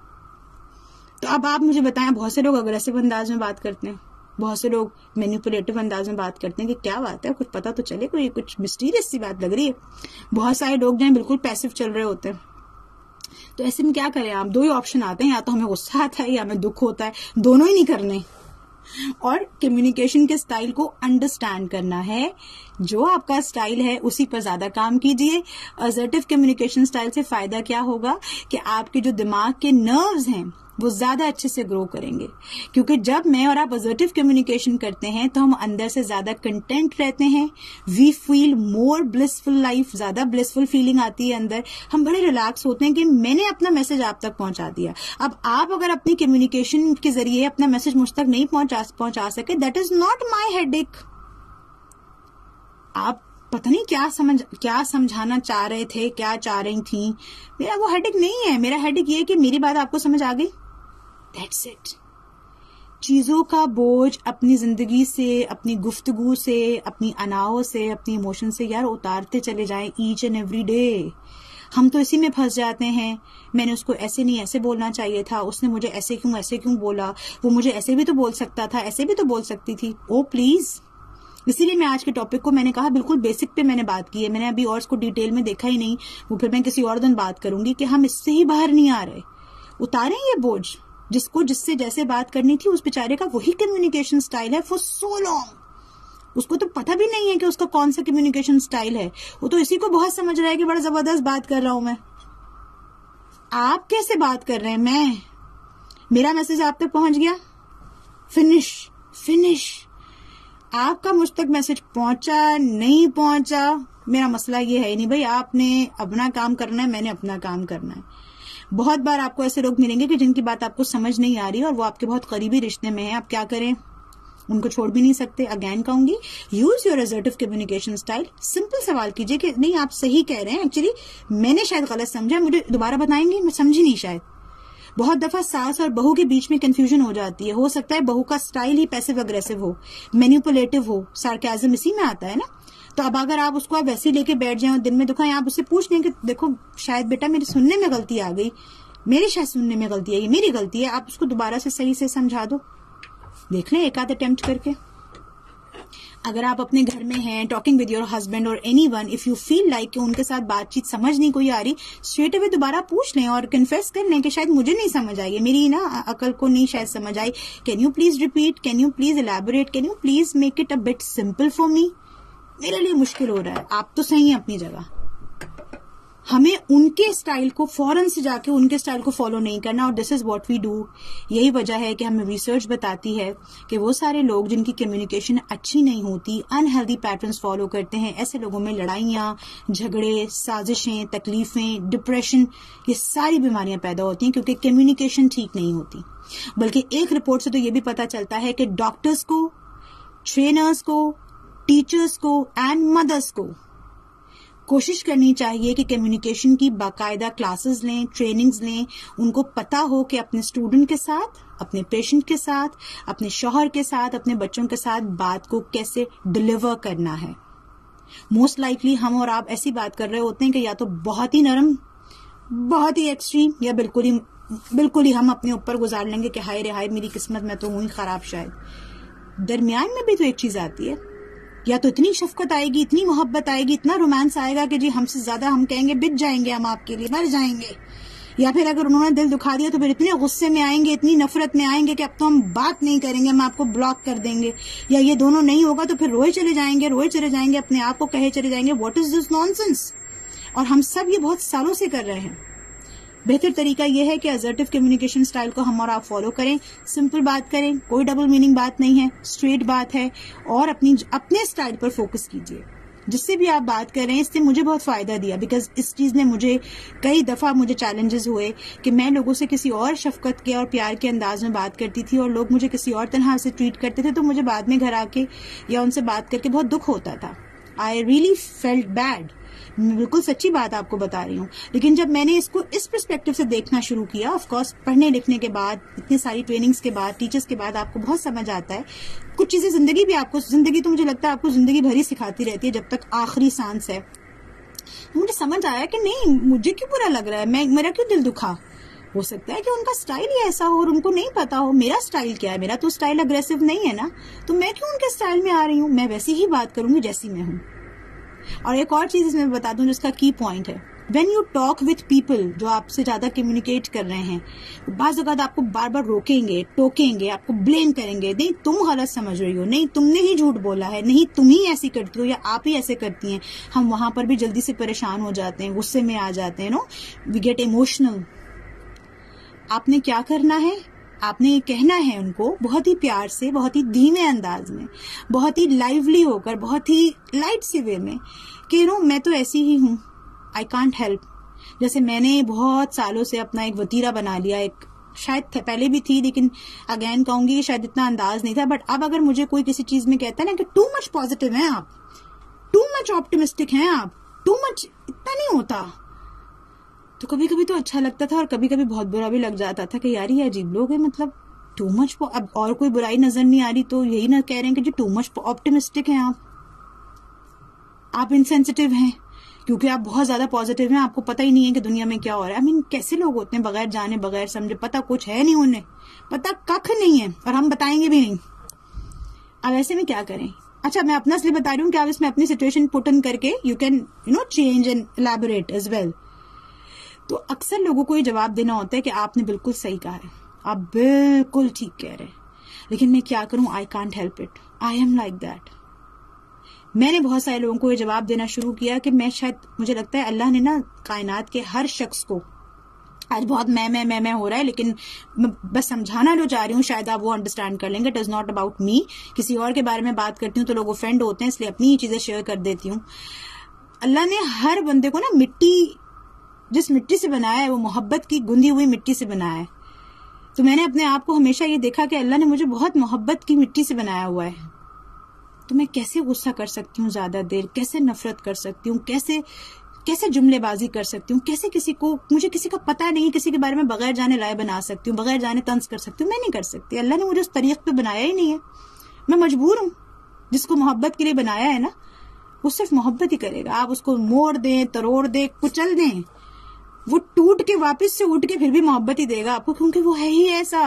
تو اب آپ مجھے بتائیں, بہت سے لوگ اگریسو انداز میں بات کرتے ہیں, بہت سے لوگ مینیپولیٹو انداز میں بات کرتے ہیں کہ کیا بات ہے, کچھ پتا تو چلے, کوئی کچھ مسٹیریس سی بات لگ رہی ہے. بہت سارے لوگ جو ہیں بالکل پیسو چل رہے ہوتے ہیں. تو ایسے میں کیا کریں آپ, دو ہی آپشن آتے ہیں, یا تو ہمیں غصہ آتا ہے یا ہمیں دکھ ہوتا ہے, دونوں ہی نہیں کرنے. اور کمیونیکیشن کے سٹائل کو انڈرسٹینڈ کرنا ہے. جو آپ کا سٹائل ہے اسی پر زیادہ کام کیجئے. assertive کمیونیکیشن سٹائل سے فائدہ کیا ہوگا کہ آپ کے جو دماغ کے نروز ہیں وہ زیادہ اچھے سے گرو کریں گے. کیونکہ جب میں اور آپ assertive کمیونیکیشن کرتے ہیں تو ہم اندر سے زیادہ کنٹینٹ رہتے ہیں. وی فیل مور بلسفل لائف, زیادہ بلسفل فیلنگ آتی ہے اندر. ہم بڑے ریلیکس ہوتے ہیں کہ میں نے اپنا میسج آپ تک پہنچا دیا. اب آپ اگر اپنی کمیونیکیشن کے ذریعے اپنا میسج مجھ تک نہیں پہنچا پہنچا سکے, that is not my headache. آپ پتہ نہیں کیا سمجھ کیا سمجھانا چاہ رہے تھے, کیا چاہ رہی تھیں. میرا وہ ہیڈ ایک نہیں ہے. میرا ہیڈ ایک یہ ہے کہ میری بات آپ کو سمجھ آ گئی. That's it. چیزوں کا بوجھ اپنی زندگی سے, اپنی گفتگو سے, اپنی اناؤں سے, اپنی ایموشن سے یار اتارتے چلے جائیں ایچ اینڈ ایوری ڈے. ہم تو اسی میں پھنس جاتے ہیں. میں نے اس کو ایسے نہیں ایسے بولنا چاہیے تھا, اس نے مجھے ایسے کیوں ایسے کیوں بولا, وہ مجھے ایسے بھی تو بول سکتا تھا, ایسے بھی تو بول سکتی تھی. Oh please. اسی لیے میں آج کے ٹاپک کو میں نے کہا بالکل بیسک پہ میں نے بات کی ہے. میں نے ابھی اور اس کو ڈیٹیل میں دیکھا ہی نہیں, وہ پھر میں کسی اور دن بات کروں گی کہ ہم اس سے ہی باہر نہیں آ رہے. اتاریں یہ بوجھ. جس کو جس سے جیسے بات کرنی تھی اس بیچارے کا وہی کمیونیکیشن سٹائل ہے فور سو لانگ. اس کو تو پتہ بھی نہیں ہے کہ اس کا کون سا کمیونیکیشن سٹائل ہے. وہ تو اسی کو بہت سمجھ رہا ہے کہ بڑا زبردست بات کر رہا ہوں میں. آپ کیسے بات کر رہے ہیں؟ میں میرا میسج آپ تک پہنچ گیا, فنش فنش. آپ کا مجھ تک میسج پہنچا نہیں پہنچا میرا مسئلہ یہ ہے نہیں بھائی. آپ نے اپنا کام کرنا ہے, میں نے اپنا کام کرنا ہے. بہت بار آپ کو ایسے لوگ ملیں گے کہ جن کی بات آپ کو سمجھ نہیں آ رہی اور وہ آپ کے بہت قریبی رشتے میں ہیں. آپ کیا کریں؟ ان کو چھوڑ بھی نہیں سکتے. اگین کہوں گی, use your assertive communication style. Simple سوال کیجئے کہ نہیں آپ صحیح کہہ رہے ہیں, ایکچولی میں نے شاید غلط سمجھا, مجھے دوبارہ بتائیں گے, میں سمجھی نہیں شاید. بہت دفعہ ساس اور بہو کے بیچ میں کنفیوژن ہو جاتی ہے. ہو سکتا ہے بہو کا اسٹائل ہی پیسو اگریسو ہو, مینیپولیٹو ہو, سارکیزم اسی میں آتا ہے نا. تو اب اگر آپ اس کو آپ ویسے لے کے بیٹھ جائیں اور دن میں دکھائیں, آپ اس سے پوچھ لیں کہ دیکھو شاید بیٹا میرے سننے میں غلطی آ گئی, میری شاید سننے میں غلطی ہے, یہ میری غلطی ہے, آپ اس کو دوبارہ سے صحیح سے سمجھا دو. دیکھ لیں ایک آدھ اٹیمپٹ کر کے. اگر آپ اپنے گھر میں ہیں, talking with your husband or anyone, if you feel like کہ ان کے ساتھ بات چیت سمجھ نہیں کوئی آ رہی, اسٹریٹ اوے دوبارہ پوچھ لیں اور کنفیس کر لیں کہ شاید مجھے نہیں سمجھ آئی, میری نا عقل کو نہیں شاید سمجھ آئی. Can you please repeat, can you please elaborate, can you please make it a bit simple for me. میرے لیے مشکل ہو رہا ہے. آپ تو صحیح ہیں اپنی جگہ. ہمیں ان کے اسٹائل کو فوراً سے جا کے ان کے اسٹائل کو فالو نہیں کرنا, اور دس از واٹ وی ڈو. یہی وجہ ہے کہ ہمیں ریسرچ بتاتی ہے کہ وہ سارے لوگ جن کی کمیونیکیشن اچھی نہیں ہوتی, انہیلدی پیٹرنس فالو کرتے ہیں, ایسے لوگوں میں لڑائیاں, جھگڑے, سازشیں, تکلیفیں, ڈپریشن, یہ ساری بیماریاں پیدا ہوتی ہیں کیونکہ کمیونیکیشن ٹھیک نہیں ہوتی. بلکہ ایک رپورٹ سے تو یہ بھی پتا چلتا ہے کہ ڈاکٹرز کو, ٹرینرز کو, ٹیچرز کو اینڈ مدرز کو کوشش کرنی چاہیے کہ کمیونیکیشن کی باقاعدہ کلاسز لیں, ٹریننگز لیں. ان کو پتا ہو کہ اپنے اسٹوڈنٹ کے ساتھ, اپنے پیشنٹ کے ساتھ, اپنے شوہر کے ساتھ, اپنے بچوں کے ساتھ بات کو کیسے ڈلیور کرنا ہے. موسٹ لائکلی ہم اور آپ ایسی بات کر رہے ہوتے ہیں کہ یا تو بہت ہی نرم, بہت ہی ایکسٹریم, یا بالکل ہی بالکل ہی ہم اپنے اوپر گزار لیں گے کہ ہائے رے ہائے میری قسمت, میں تو ہوں ہی خراب. شاید درمیان میں بھی تو ایک چیز آتی ہے, یا تو اتنی شفقت آئے گی, اتنی محبت آئے گی, اتنا رومانس آئے گا کہ جی ہم سے زیادہ ہم کہیں گے بچ جائیں گے, ہم آپ کے لیے مر جائیں گے. یا پھر اگر انہوں نے دل دکھا دیا تو پھر اتنے غصے میں آئیں گے, اتنی نفرت میں آئیں گے کہ اب تو ہم بات نہیں کریں گے, ہم آپ کو بلاک کر دیں گے. یا یہ دونوں نہیں ہوگا تو پھر روئے چلے جائیں گے, روئے چلے جائیں گے, اپنے آپ کو کہے چلے جائیں گے what is this nonsense. اور ہم سب یہ بہت سالوں سے کر رہے ہیں. بہتر طریقہ یہ ہے کہ assertive کمیونیکیشن سٹائل کو ہم اور آپ فالو کریں, سمپل بات کریں, کوئی ڈبل میننگ بات نہیں ہے, اسٹریٹ بات ہے, اور اپنی اپنے سٹائل پر فوکس کیجیے. جس سے بھی آپ بات کر رہے ہیں اس سے مجھے بہت فائدہ دیا, بیکاز اس چیز نے مجھے کئی دفعہ مجھے چیلنجز ہوئے کہ میں لوگوں سے کسی اور شفقت کے اور پیار کے انداز میں بات کرتی تھی اور لوگ مجھے کسی اور طرح سے ٹریٹ کرتے تھے, تو مجھے بعد میں گھر آ کے یا ان سے بات کر کے بہت دکھ ہوتا تھا. I really felt bad. میں بالکل سچی بات آپ کو بتا رہی ہوں. لیکن جب میں نے اس کو اس پرسپیکٹو سے دیکھنا شروع کیا, آف کورس پڑھنے لکھنے کے بعد, اتنی ساری ٹریننگز کے بعد, ٹیچرز کے بعد آپ کو بہت سمجھ آتا ہے. کچھ چیزیں زندگی بھی آپ کو, زندگی تو مجھے لگتا ہے آپ کو زندگی بھر ہی سکھاتی رہتی ہے جب تک آخری سانس ہے. مجھے سمجھ آیا کہ نہیں, مجھے کیوں برا لگ رہا ہے, میں میرا کیوں دل دکھا. ہو سکتا ہے کہ ان کا سٹائل ہی ایسا ہو اور ان کو نہیں پتا ہو میرا سٹائل کیا ہے. میرا تو سٹائل اگریسو نہیں ہے نا, تو میں کیوں ان کے سٹائل میں آ رہی ہوں. میں ویسی ہی بات کروں گی جیسی میں ہوں. اور ایک اور چیز اس میں بتا دوں جس کا کی پوائنٹ ہے, when you talk with people جو آپ سے زیادہ کمیونیکیٹ کر رہے ہیں, بعض اوقات آپ کو بار بار روکیں گے, ٹوکیں گے, آپ کو بلیم کریں گے, نہیں تم غلط سمجھ رہی ہو, نہیں تم نے ہی جھوٹ بولا ہے, نہیں تم ہی ایسی کرتی ہو یا آپ ہی ایسے کرتی ہیں. ہم وہاں پر بھی جلدی سے پریشان ہو جاتے ہیں, غصے میں آ جاتے ہیں, نو وی گیٹ ایموشنل. آپ نے کیا کرنا ہے, آپ نے کہنا ہے ان کو بہت ہی پیار سے, بہت ہی دھیمے انداز میں, بہت ہی لائیولی ہو کر, بہت ہی لائٹ سی وے میں کہ نو میں تو ایسی ہی ہوں, آئی کانٹ ہیلپ. جیسے میں نے بہت سالوں سے اپنا ایک وتیرہ بنا لیا, ایک شاید پہلے بھی تھی لیکن اگین کہوں گی شاید اتنا انداز نہیں تھا, بٹ اب اگر مجھے کوئی کسی چیز میں کہتا ہے نا کہ ٹو مچ پازیٹیو ہیں آپ, ٹو مچ آپٹیمسٹک ہیں آپ, ٹو مچ, اتنا نہیں ہوتا, تو کبھی کبھی تو اچھا لگتا تھا اور کبھی کبھی بہت برا بھی لگ جاتا تھا کہ یار یہ عجیب لوگ ہیں, مطلب ٹو مچ. اب اور کوئی برائی نظر نہیں آ رہی تو یہی نہ کہہ رہے ہیں کہ جو ٹو مچ آپٹیمسٹک ہیں آپ, آپ انسینسٹیو ہیں کیونکہ آپ بہت زیادہ پازیٹیو ہیں, آپ کو پتہ ہی نہیں ہے کہ دنیا میں کیا ہو رہا ہے. آئی مین کیسے لوگ ہوتے ہیں بغیر جانے بغیر سمجھے, پتہ کچھ ہے نہیں انہیں, پتہ ککھ نہیں ہے اور ہم بتائیں گے بھی نہیں. اب ایسے میں کیا کریں؟ اچھا میں اپنا اس لیے بتا رہی ہوں کہ آپ اس میں اپنی سچویشن پٹ ان کر کے you can you know change and elaborate as well. تو اکثر لوگوں کو یہ جواب دینا ہوتا ہے کہ آپ نے بالکل صحیح کہا ہے, آپ بالکل ٹھیک کہہ رہے ہیں, لیکن میں کیا کروں, I can't help it, I am like that. میں نے بہت سارے لوگوں کو یہ جواب دینا شروع کیا کہ میں شاید, مجھے لگتا ہے اللہ نے نا کائنات کے ہر شخص کو, آج بہت میں میں میں میں ہو رہا ہے لیکن بس سمجھانا جو چاہ رہی ہوں شاید آپ وہ انڈرسٹینڈ کر لیں گے. It is not about me, کسی اور کے بارے میں بات کرتی ہوں تو لوگ اوفینڈ ہوتے ہیں, اس لیے اپنی ہی چیزیں شیئر کر دیتی ہوں. اللہ نے ہر بندے کو نا مٹی, جس مٹی سے بنایا ہے وہ محبت کی گندی ہوئی مٹی سے بنایا ہے. تو میں نے اپنے آپ کو ہمیشہ یہ دیکھا کہ اللہ نے مجھے بہت محبت کی مٹی سے بنایا ہوا ہے. تو میں کیسے غصہ کر سکتی ہوں زیادہ دیر, کیسے نفرت کر سکتی ہوں, کیسے کیسے جملے بازی کر سکتی ہوں, کیسے کسی کو, مجھے کسی کا پتہ نہیں, کسی کے بارے میں بغیر جانے رائے بنا سکتی ہوں, بغیر جانے طنز کر سکتی ہوں. میں نہیں کر سکتی. اللہ نے مجھے اس طریق پہ بنایا ہی نہیں ہے, میں مجبور ہوں. جس کو محبت کے لیے بنایا ہے نا وہ صرف محبت ہی کرے گا. آپ اس کو موڑ دیں, تروڑ دیں, کچل دیں, وہ ٹوٹ کے واپس سے اٹھ کے پھر بھی محبت ہی دے گا آپ کو, کیونکہ وہ ہے ہی ایسا.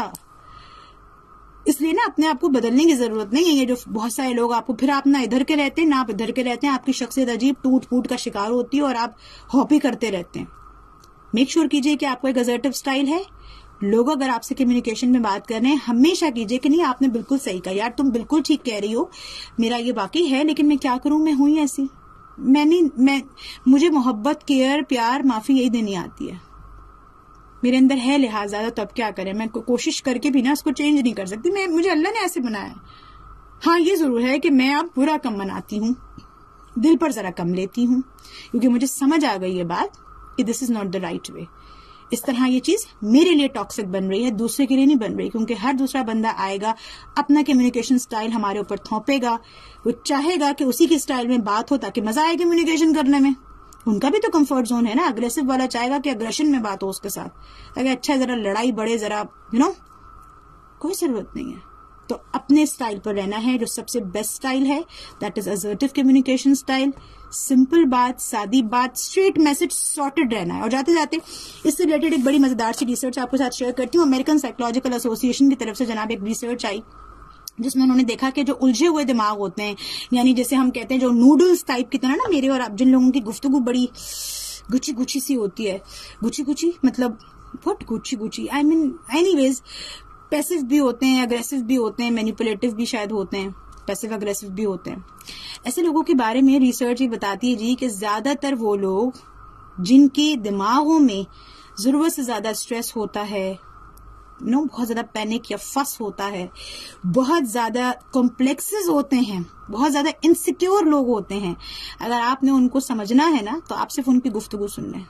اس لیے نا اپنے آپ کو بدلنے کی ضرورت نہیں ہے. یہ جو بہت سارے لوگ آپ کو, پھر آپ نہ ادھر کے رہتے ہیں نہ آپ ادھر کے رہتے ہیں, آپ کی شخصیت عجیب ٹوٹ پھوٹ کا شکار ہوتی ہے اور آپ ہاپی کرتے رہتے ہیں. میک شیور کیجئے کہ آپ کو ایک assertive اسٹائل ہے. لوگ اگر آپ سے کمیونیکیشن میں بات کر رہے ہیں ہمیشہ کیجئے کہ نہیں آپ نے بالکل صحیح کہا, یار تم بالکل ٹھیک کہہ رہی ہو, میرا یہ واقعی ہے لیکن میں کیا کروں, میں ہوں ہی ایسی, میں نہیں, میں مجھے محبت, کیئر, پیار, معافی یہی دینی آتی ہے, میرے اندر ہے لہٰذا, تو اب کیا کریں, میں کوشش کر کے بھی نا اس کو چینج نہیں کر سکتی. میں مجھے اللہ نے ایسے بنایا ہے. ہاں یہ ضرور ہے کہ میں اب برا کم مناتی ہوں, دل پر ذرا کم لیتی ہوں, کیونکہ مجھے سمجھ آ گئی یہ بات کہ دس از ناٹ دا رائٹ وے. اس طرح یہ چیز میرے لیے ٹاکسک بن رہی ہے, دوسرے کے لیے نہیں بن رہی, کیونکہ ہر دوسرا بندہ آئے گا اپنا کمیونیکیشن سٹائل ہمارے اوپر تھوپے گا. وہ چاہے گا کہ اسی کے سٹائل میں بات ہو تاکہ مزہ آئے کمیونیکیشن کرنے میں. ان کا بھی تو کمفرٹ زون ہے نا. اگریسو والا چاہے گا کہ اگریشن میں بات ہو اس کے ساتھ, اگر اچھا ذرا لڑائی بڑھے, ذرا یو نو, کوئی ضرورت نہیں ہے. تو اپنے سٹائل پر رہنا ہے جو سب سے بیسٹ سٹائل ہے, that is assertive communication style. Simple بات, سادی بات, اسٹریٹ میسج, سارٹیڈ رہنا ہے. اور جاتے جاتے اس سے ریلیٹڈ ایک بڑی مزیدار سی ریسرچ آپ کے ساتھ شیئر کرتی ہوں. امریکن سائیکولوجیکل ایسوسی ایشن کی طرف سے جناب ایک ریسرچ آئی جس میں انہوں نے دیکھا کہ جو الجھے ہوئے دماغ ہوتے ہیں, یعنی جیسے ہم کہتے ہیں جو نوڈلز ٹائپ کی طرح نا, میرے اور آپ جن لوگوں کی گفتگو بڑی گچی گچی سی ہوتی ہے, گچی گچی مطلب واٹ گچی گچی, I mean anyways, passive بھی ہوتے ہیں, اگریسو بھی ہوتے ہیں, مینیپولیٹو بھی شاید ہوتے ہیں, پیسو اگریسو بھی ہوتے ہیں. ایسے لوگوں کے بارے میں ریسرچ یہ بتاتی ہے جی کہ زیادہ تر وہ لوگ جن کے دماغوں میں ضرورت سے زیادہ اسٹریس ہوتا ہے, نو بہت زیادہ پینک یا فس ہوتا ہے, بہت زیادہ کمپلیکسز ہوتے ہیں, بہت زیادہ انسیکیور لوگ ہوتے ہیں, اگر آپ نے ان کو سمجھنا ہے نا تو آپ صرف ان کی گفتگو سن لیں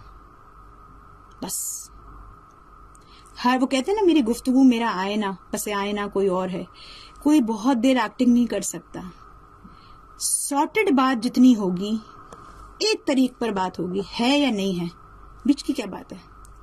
بس. ہر وہ کہتے ہیں نا میری گفتگو میرا آئینہ, بس آئینہ کوئی اور ہے. کوئی بہت دیر ایکٹنگ نہیں کر سکتا. سارٹیڈ بات جتنی ہوگی ایک طریق پر بات ہوگی, ہے یا نہیں ہے, بیچ کی کیا بات ہے.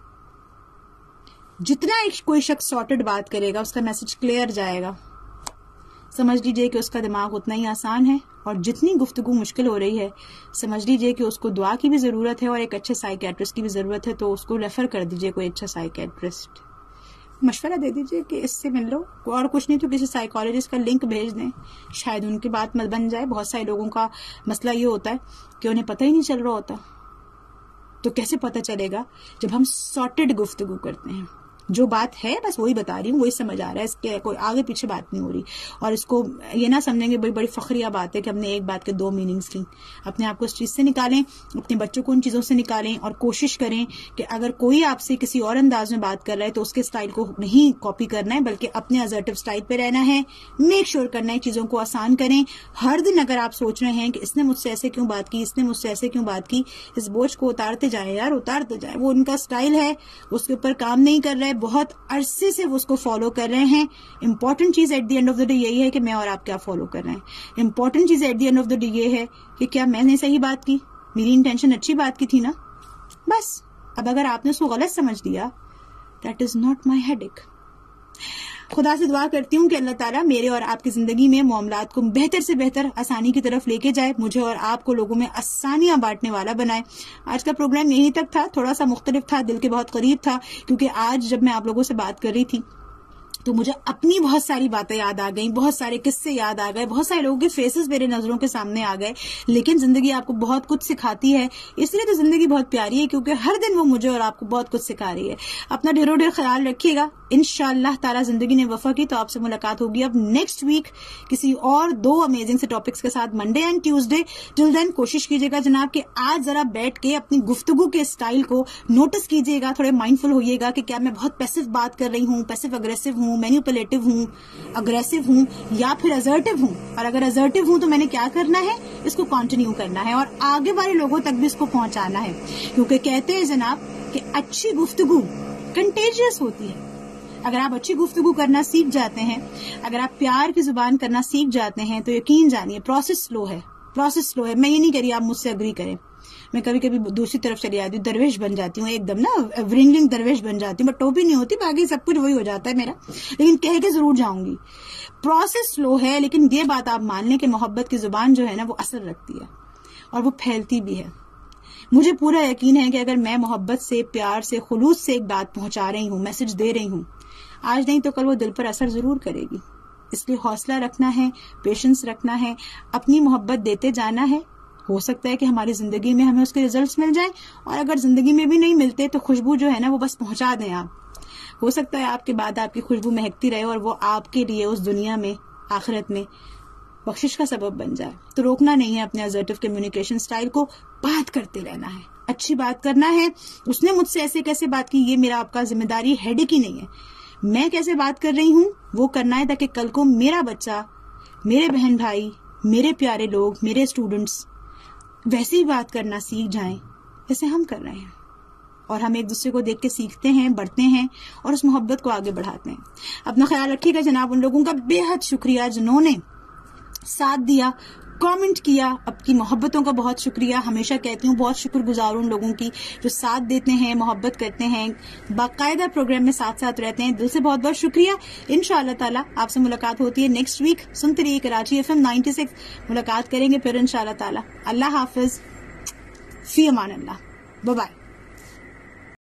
جتنا ایک کوئی شخص سارٹیڈ بات کرے گا اس کا میسج کلیئر جائے گا, سمجھ لیجئے کہ اس کا دماغ اتنا ہی آسان ہے. اور جتنی گفتگو مشکل ہو رہی ہے سمجھ لیجئے کہ اس کو دعا کی بھی ضرورت ہے اور ایک اچھے سائیکیٹرسٹ کی بھی ضرورت ہے. تو اس کو ریفر کر دیجئے کوئی اچھا سائیکیٹرسٹ, مشورہ دے دیجئے کہ اس سے مل لو, اور کچھ نہیں تو کسی سائیکالوجسٹ کا لنک بھیج دیں, شاید ان کی بات مت بن جائے. بہت سارے لوگوں کا مسئلہ یہ ہوتا ہے کہ انہیں پتہ ہی نہیں چل رہا ہوتا. تو کیسے پتہ چلے گا؟ جب ہم سارٹیڈ گفتگو کرتے ہیں, جو بات ہے بس وہی بتا رہی ہوں, وہی سمجھ آ رہا ہے, اس کے کوئی آگے پیچھے بات نہیں ہو رہی. اور اس کو یہ نہ سمجھیں گے بڑی بڑی فخریہ بات ہے کہ ہم نے ایک بات کے دو میننگز لی. اپنے آپ کو اس چیز سے نکالیں, اپنے بچوں کو ان چیزوں سے نکالیں, اور کوشش کریں کہ اگر کوئی آپ سے کسی اور انداز میں بات کر رہا ہے تو اس کے اسٹائل کو نہیں کاپی کرنا ہے, بلکہ اپنے assertive اسٹائل پہ رہنا ہے. میک شیور کرنا ہے چیزوں کو آسان کریں. ہر دن اگر آپ سوچ رہے ہیں کہ اس نے مجھ سے ایسے کیوں بات کی, اس نے مجھ سے ایسے کیوں بات کی, اس بوجھ کو اتارتے جائیں یار, اتارتے جائیں. وہ ان کا اسٹائل ہے, اس کے اوپر کام نہیں کر رہے, بہت عرصے سے وہ اس کو فالو کر رہے ہیں. امپورٹنٹ چیز at the end of the day یہی ہے کہ میں اور آپ کیا فالو کر رہے ہیں. امپورٹنٹ چیز at the end of the day یہ ہے کہ کیا میں نے صحیح بات کی, میری انٹینشن اچھی بات کی تھی نا, بس. اب اگر آپ نے اس کو غلط سمجھ لیا, that is not my headache. خدا سے دعا کرتی ہوں کہ اللہ تعالیٰ میرے اور آپ کی زندگی میں معاملات کو بہتر سے بہتر آسانی کی طرف لے کے جائے, مجھے اور آپ کو لوگوں میں آسانیاں بانٹنے والا بنائے. آج کا پروگرام یہی تک تھا, تھوڑا سا مختلف تھا, دل کے بہت قریب تھا, کیونکہ آج جب میں آپ لوگوں سے بات کر رہی تھی تو مجھے اپنی بہت ساری باتیں یاد آ گئیں, بہت سارے قصے یاد آ گئے, بہت سارے لوگوں کے فیسز میرے نظروں کے سامنے آ گئے. لیکن زندگی آپ کو بہت کچھ سکھاتی ہے, اس لیے تو زندگی بہت پیاری ہے, کیونکہ ہر دن وہ مجھے اور آپ کو بہت کچھ سکھا رہی ہے. اپنا ڈھیروں ڈھیر خیال رکھیے گا. انشاءاللہ تعالیٰ زندگی نے وفا کی تو آپ سے ملاقات ہوگی اب نیکسٹ ویک کسی اور دو امیزنگ سے ٹاپکس کے ساتھ, Monday and Tuesday. Till then کوشش کیجیے گا جناب کہ آج ذرا بیٹھ کے اپنی گفتگو کے اسٹائل کو نوٹس کیجیے گا, تھوڑے مائنڈفل ہوئیے گا کہ کیا میں بہت پیسو بات کر رہی ہوں, پیسو اگریسو ہوں, مینیپولیٹو ہوں, اگریسو ہوں, یا پھر اسرٹیو ہوں. اور اگر اسرٹیو ہوں تو میں نے کیا کرنا ہے, اس کو کنٹینیو کرنا ہے اور آگے والے لوگوں تک بھی اس کو پہنچانا ہے. کیونکہ کہتے ہیں جناب کہ اچھی گفتگو کنٹیجیس ہوتی ہے. اگر آپ اچھی گفتگو کرنا سیکھ جاتے ہیں, اگر آپ پیار کی زبان کرنا سیکھ جاتے ہیں, تو یقین جانیے پروسیس سلو ہے, پروسیس سلو ہے. میں یہ نہیں کہہ رہی آپ مجھ سے اگری کریں, میں کبھی کبھی دوسری طرف چلی جاتی ہوں, درویش بن جاتی ہوں ایک دم نا, ورنگلنگ درویش بن جاتی ہوں, بٹ ٹوپی نہیں ہوتی, باقی سب کچھ وہی ہو جاتا ہے میرا, لیکن کہہ کے ضرور جاؤں گی. پروسیس سلو ہے, لیکن یہ بات آپ مان لیں کہ محبت کی زبان جو ہے نا وہ اثر رکھتی ہے اور وہ پھیلتی بھی ہے. مجھے پورا یقین ہے کہ اگر میں محبت سے, پیار سے, خلوص سے ایک بات پہنچا رہی ہوں, میسج دے رہی ہوں, آج نہیں تو کل وہ دل پر اثر ضرور کرے گی. اس لیے حوصلہ رکھنا ہے, پیشنس رکھنا ہے, اپنی محبت دیتے جانا ہے. ہو سکتا ہے کہ ہماری زندگی میں ہمیں اس کے ریزلٹس مل جائیں, اور اگر زندگی میں بھی نہیں ملتے تو خوشبو جو ہے نا وہ بس پہنچا دیں آپ. ہو سکتا ہے آپ کے بعد آپ کی خوشبو مہکتی رہے اور وہ آپ کے لیے اس دنیا میں, آخرت میں بخشش کا سبب بن جائے. تو روکنا نہیں ہے اپنے assertive کمیونیکیشن سٹائل کو, بات کرتے رہنا ہے, اچھی بات کرنا ہے. اس نے مجھ سے ایسے کیسے بات کی, یہ میرا آپ کا ذمہ داری ہیڈک ہی نہیں ہے. میں کیسے بات کر رہی ہوں وہ کرنا ہے, تاکہ کل کو میرا بچہ, میرے بہن بھائی, میرے پیارے لوگ, میرے اسٹوڈنٹس ویسے ہی بات کرنا سیکھ جائیں جیسے ہم کر رہے ہیں. اور ہم ایک دوسرے کو دیکھ کے سیکھتے ہیں, بڑھتے ہیں اور اس محبت کو آگے بڑھاتے ہیں. اپنا خیال رکھیے گا جناب. ان لوگوں کا بے حد شکریہ جنہوں نے ساتھ دیا, کامنٹ کیا, آپ کی محبتوں کا بہت شکریہ. ہمیشہ کہتی ہوں بہت شکر گزار ان لوگوں کی جو ساتھ دیتے ہیں, محبت کرتے ہیں, باقاعدہ پروگرام میں ساتھ ساتھ رہتے ہیں. دل سے بہت بہت شکریہ. انشاءاللہ تعالیٰ آپ سے ملاقات ہوتی ہے نیکسٹ ویک. سنتے رہیے Karachi F M ninety six. ملاقات کریں گے پھر انشاءاللہ تعالیٰ. اللہ حافظ, فی امان اللہ, بائے بائے.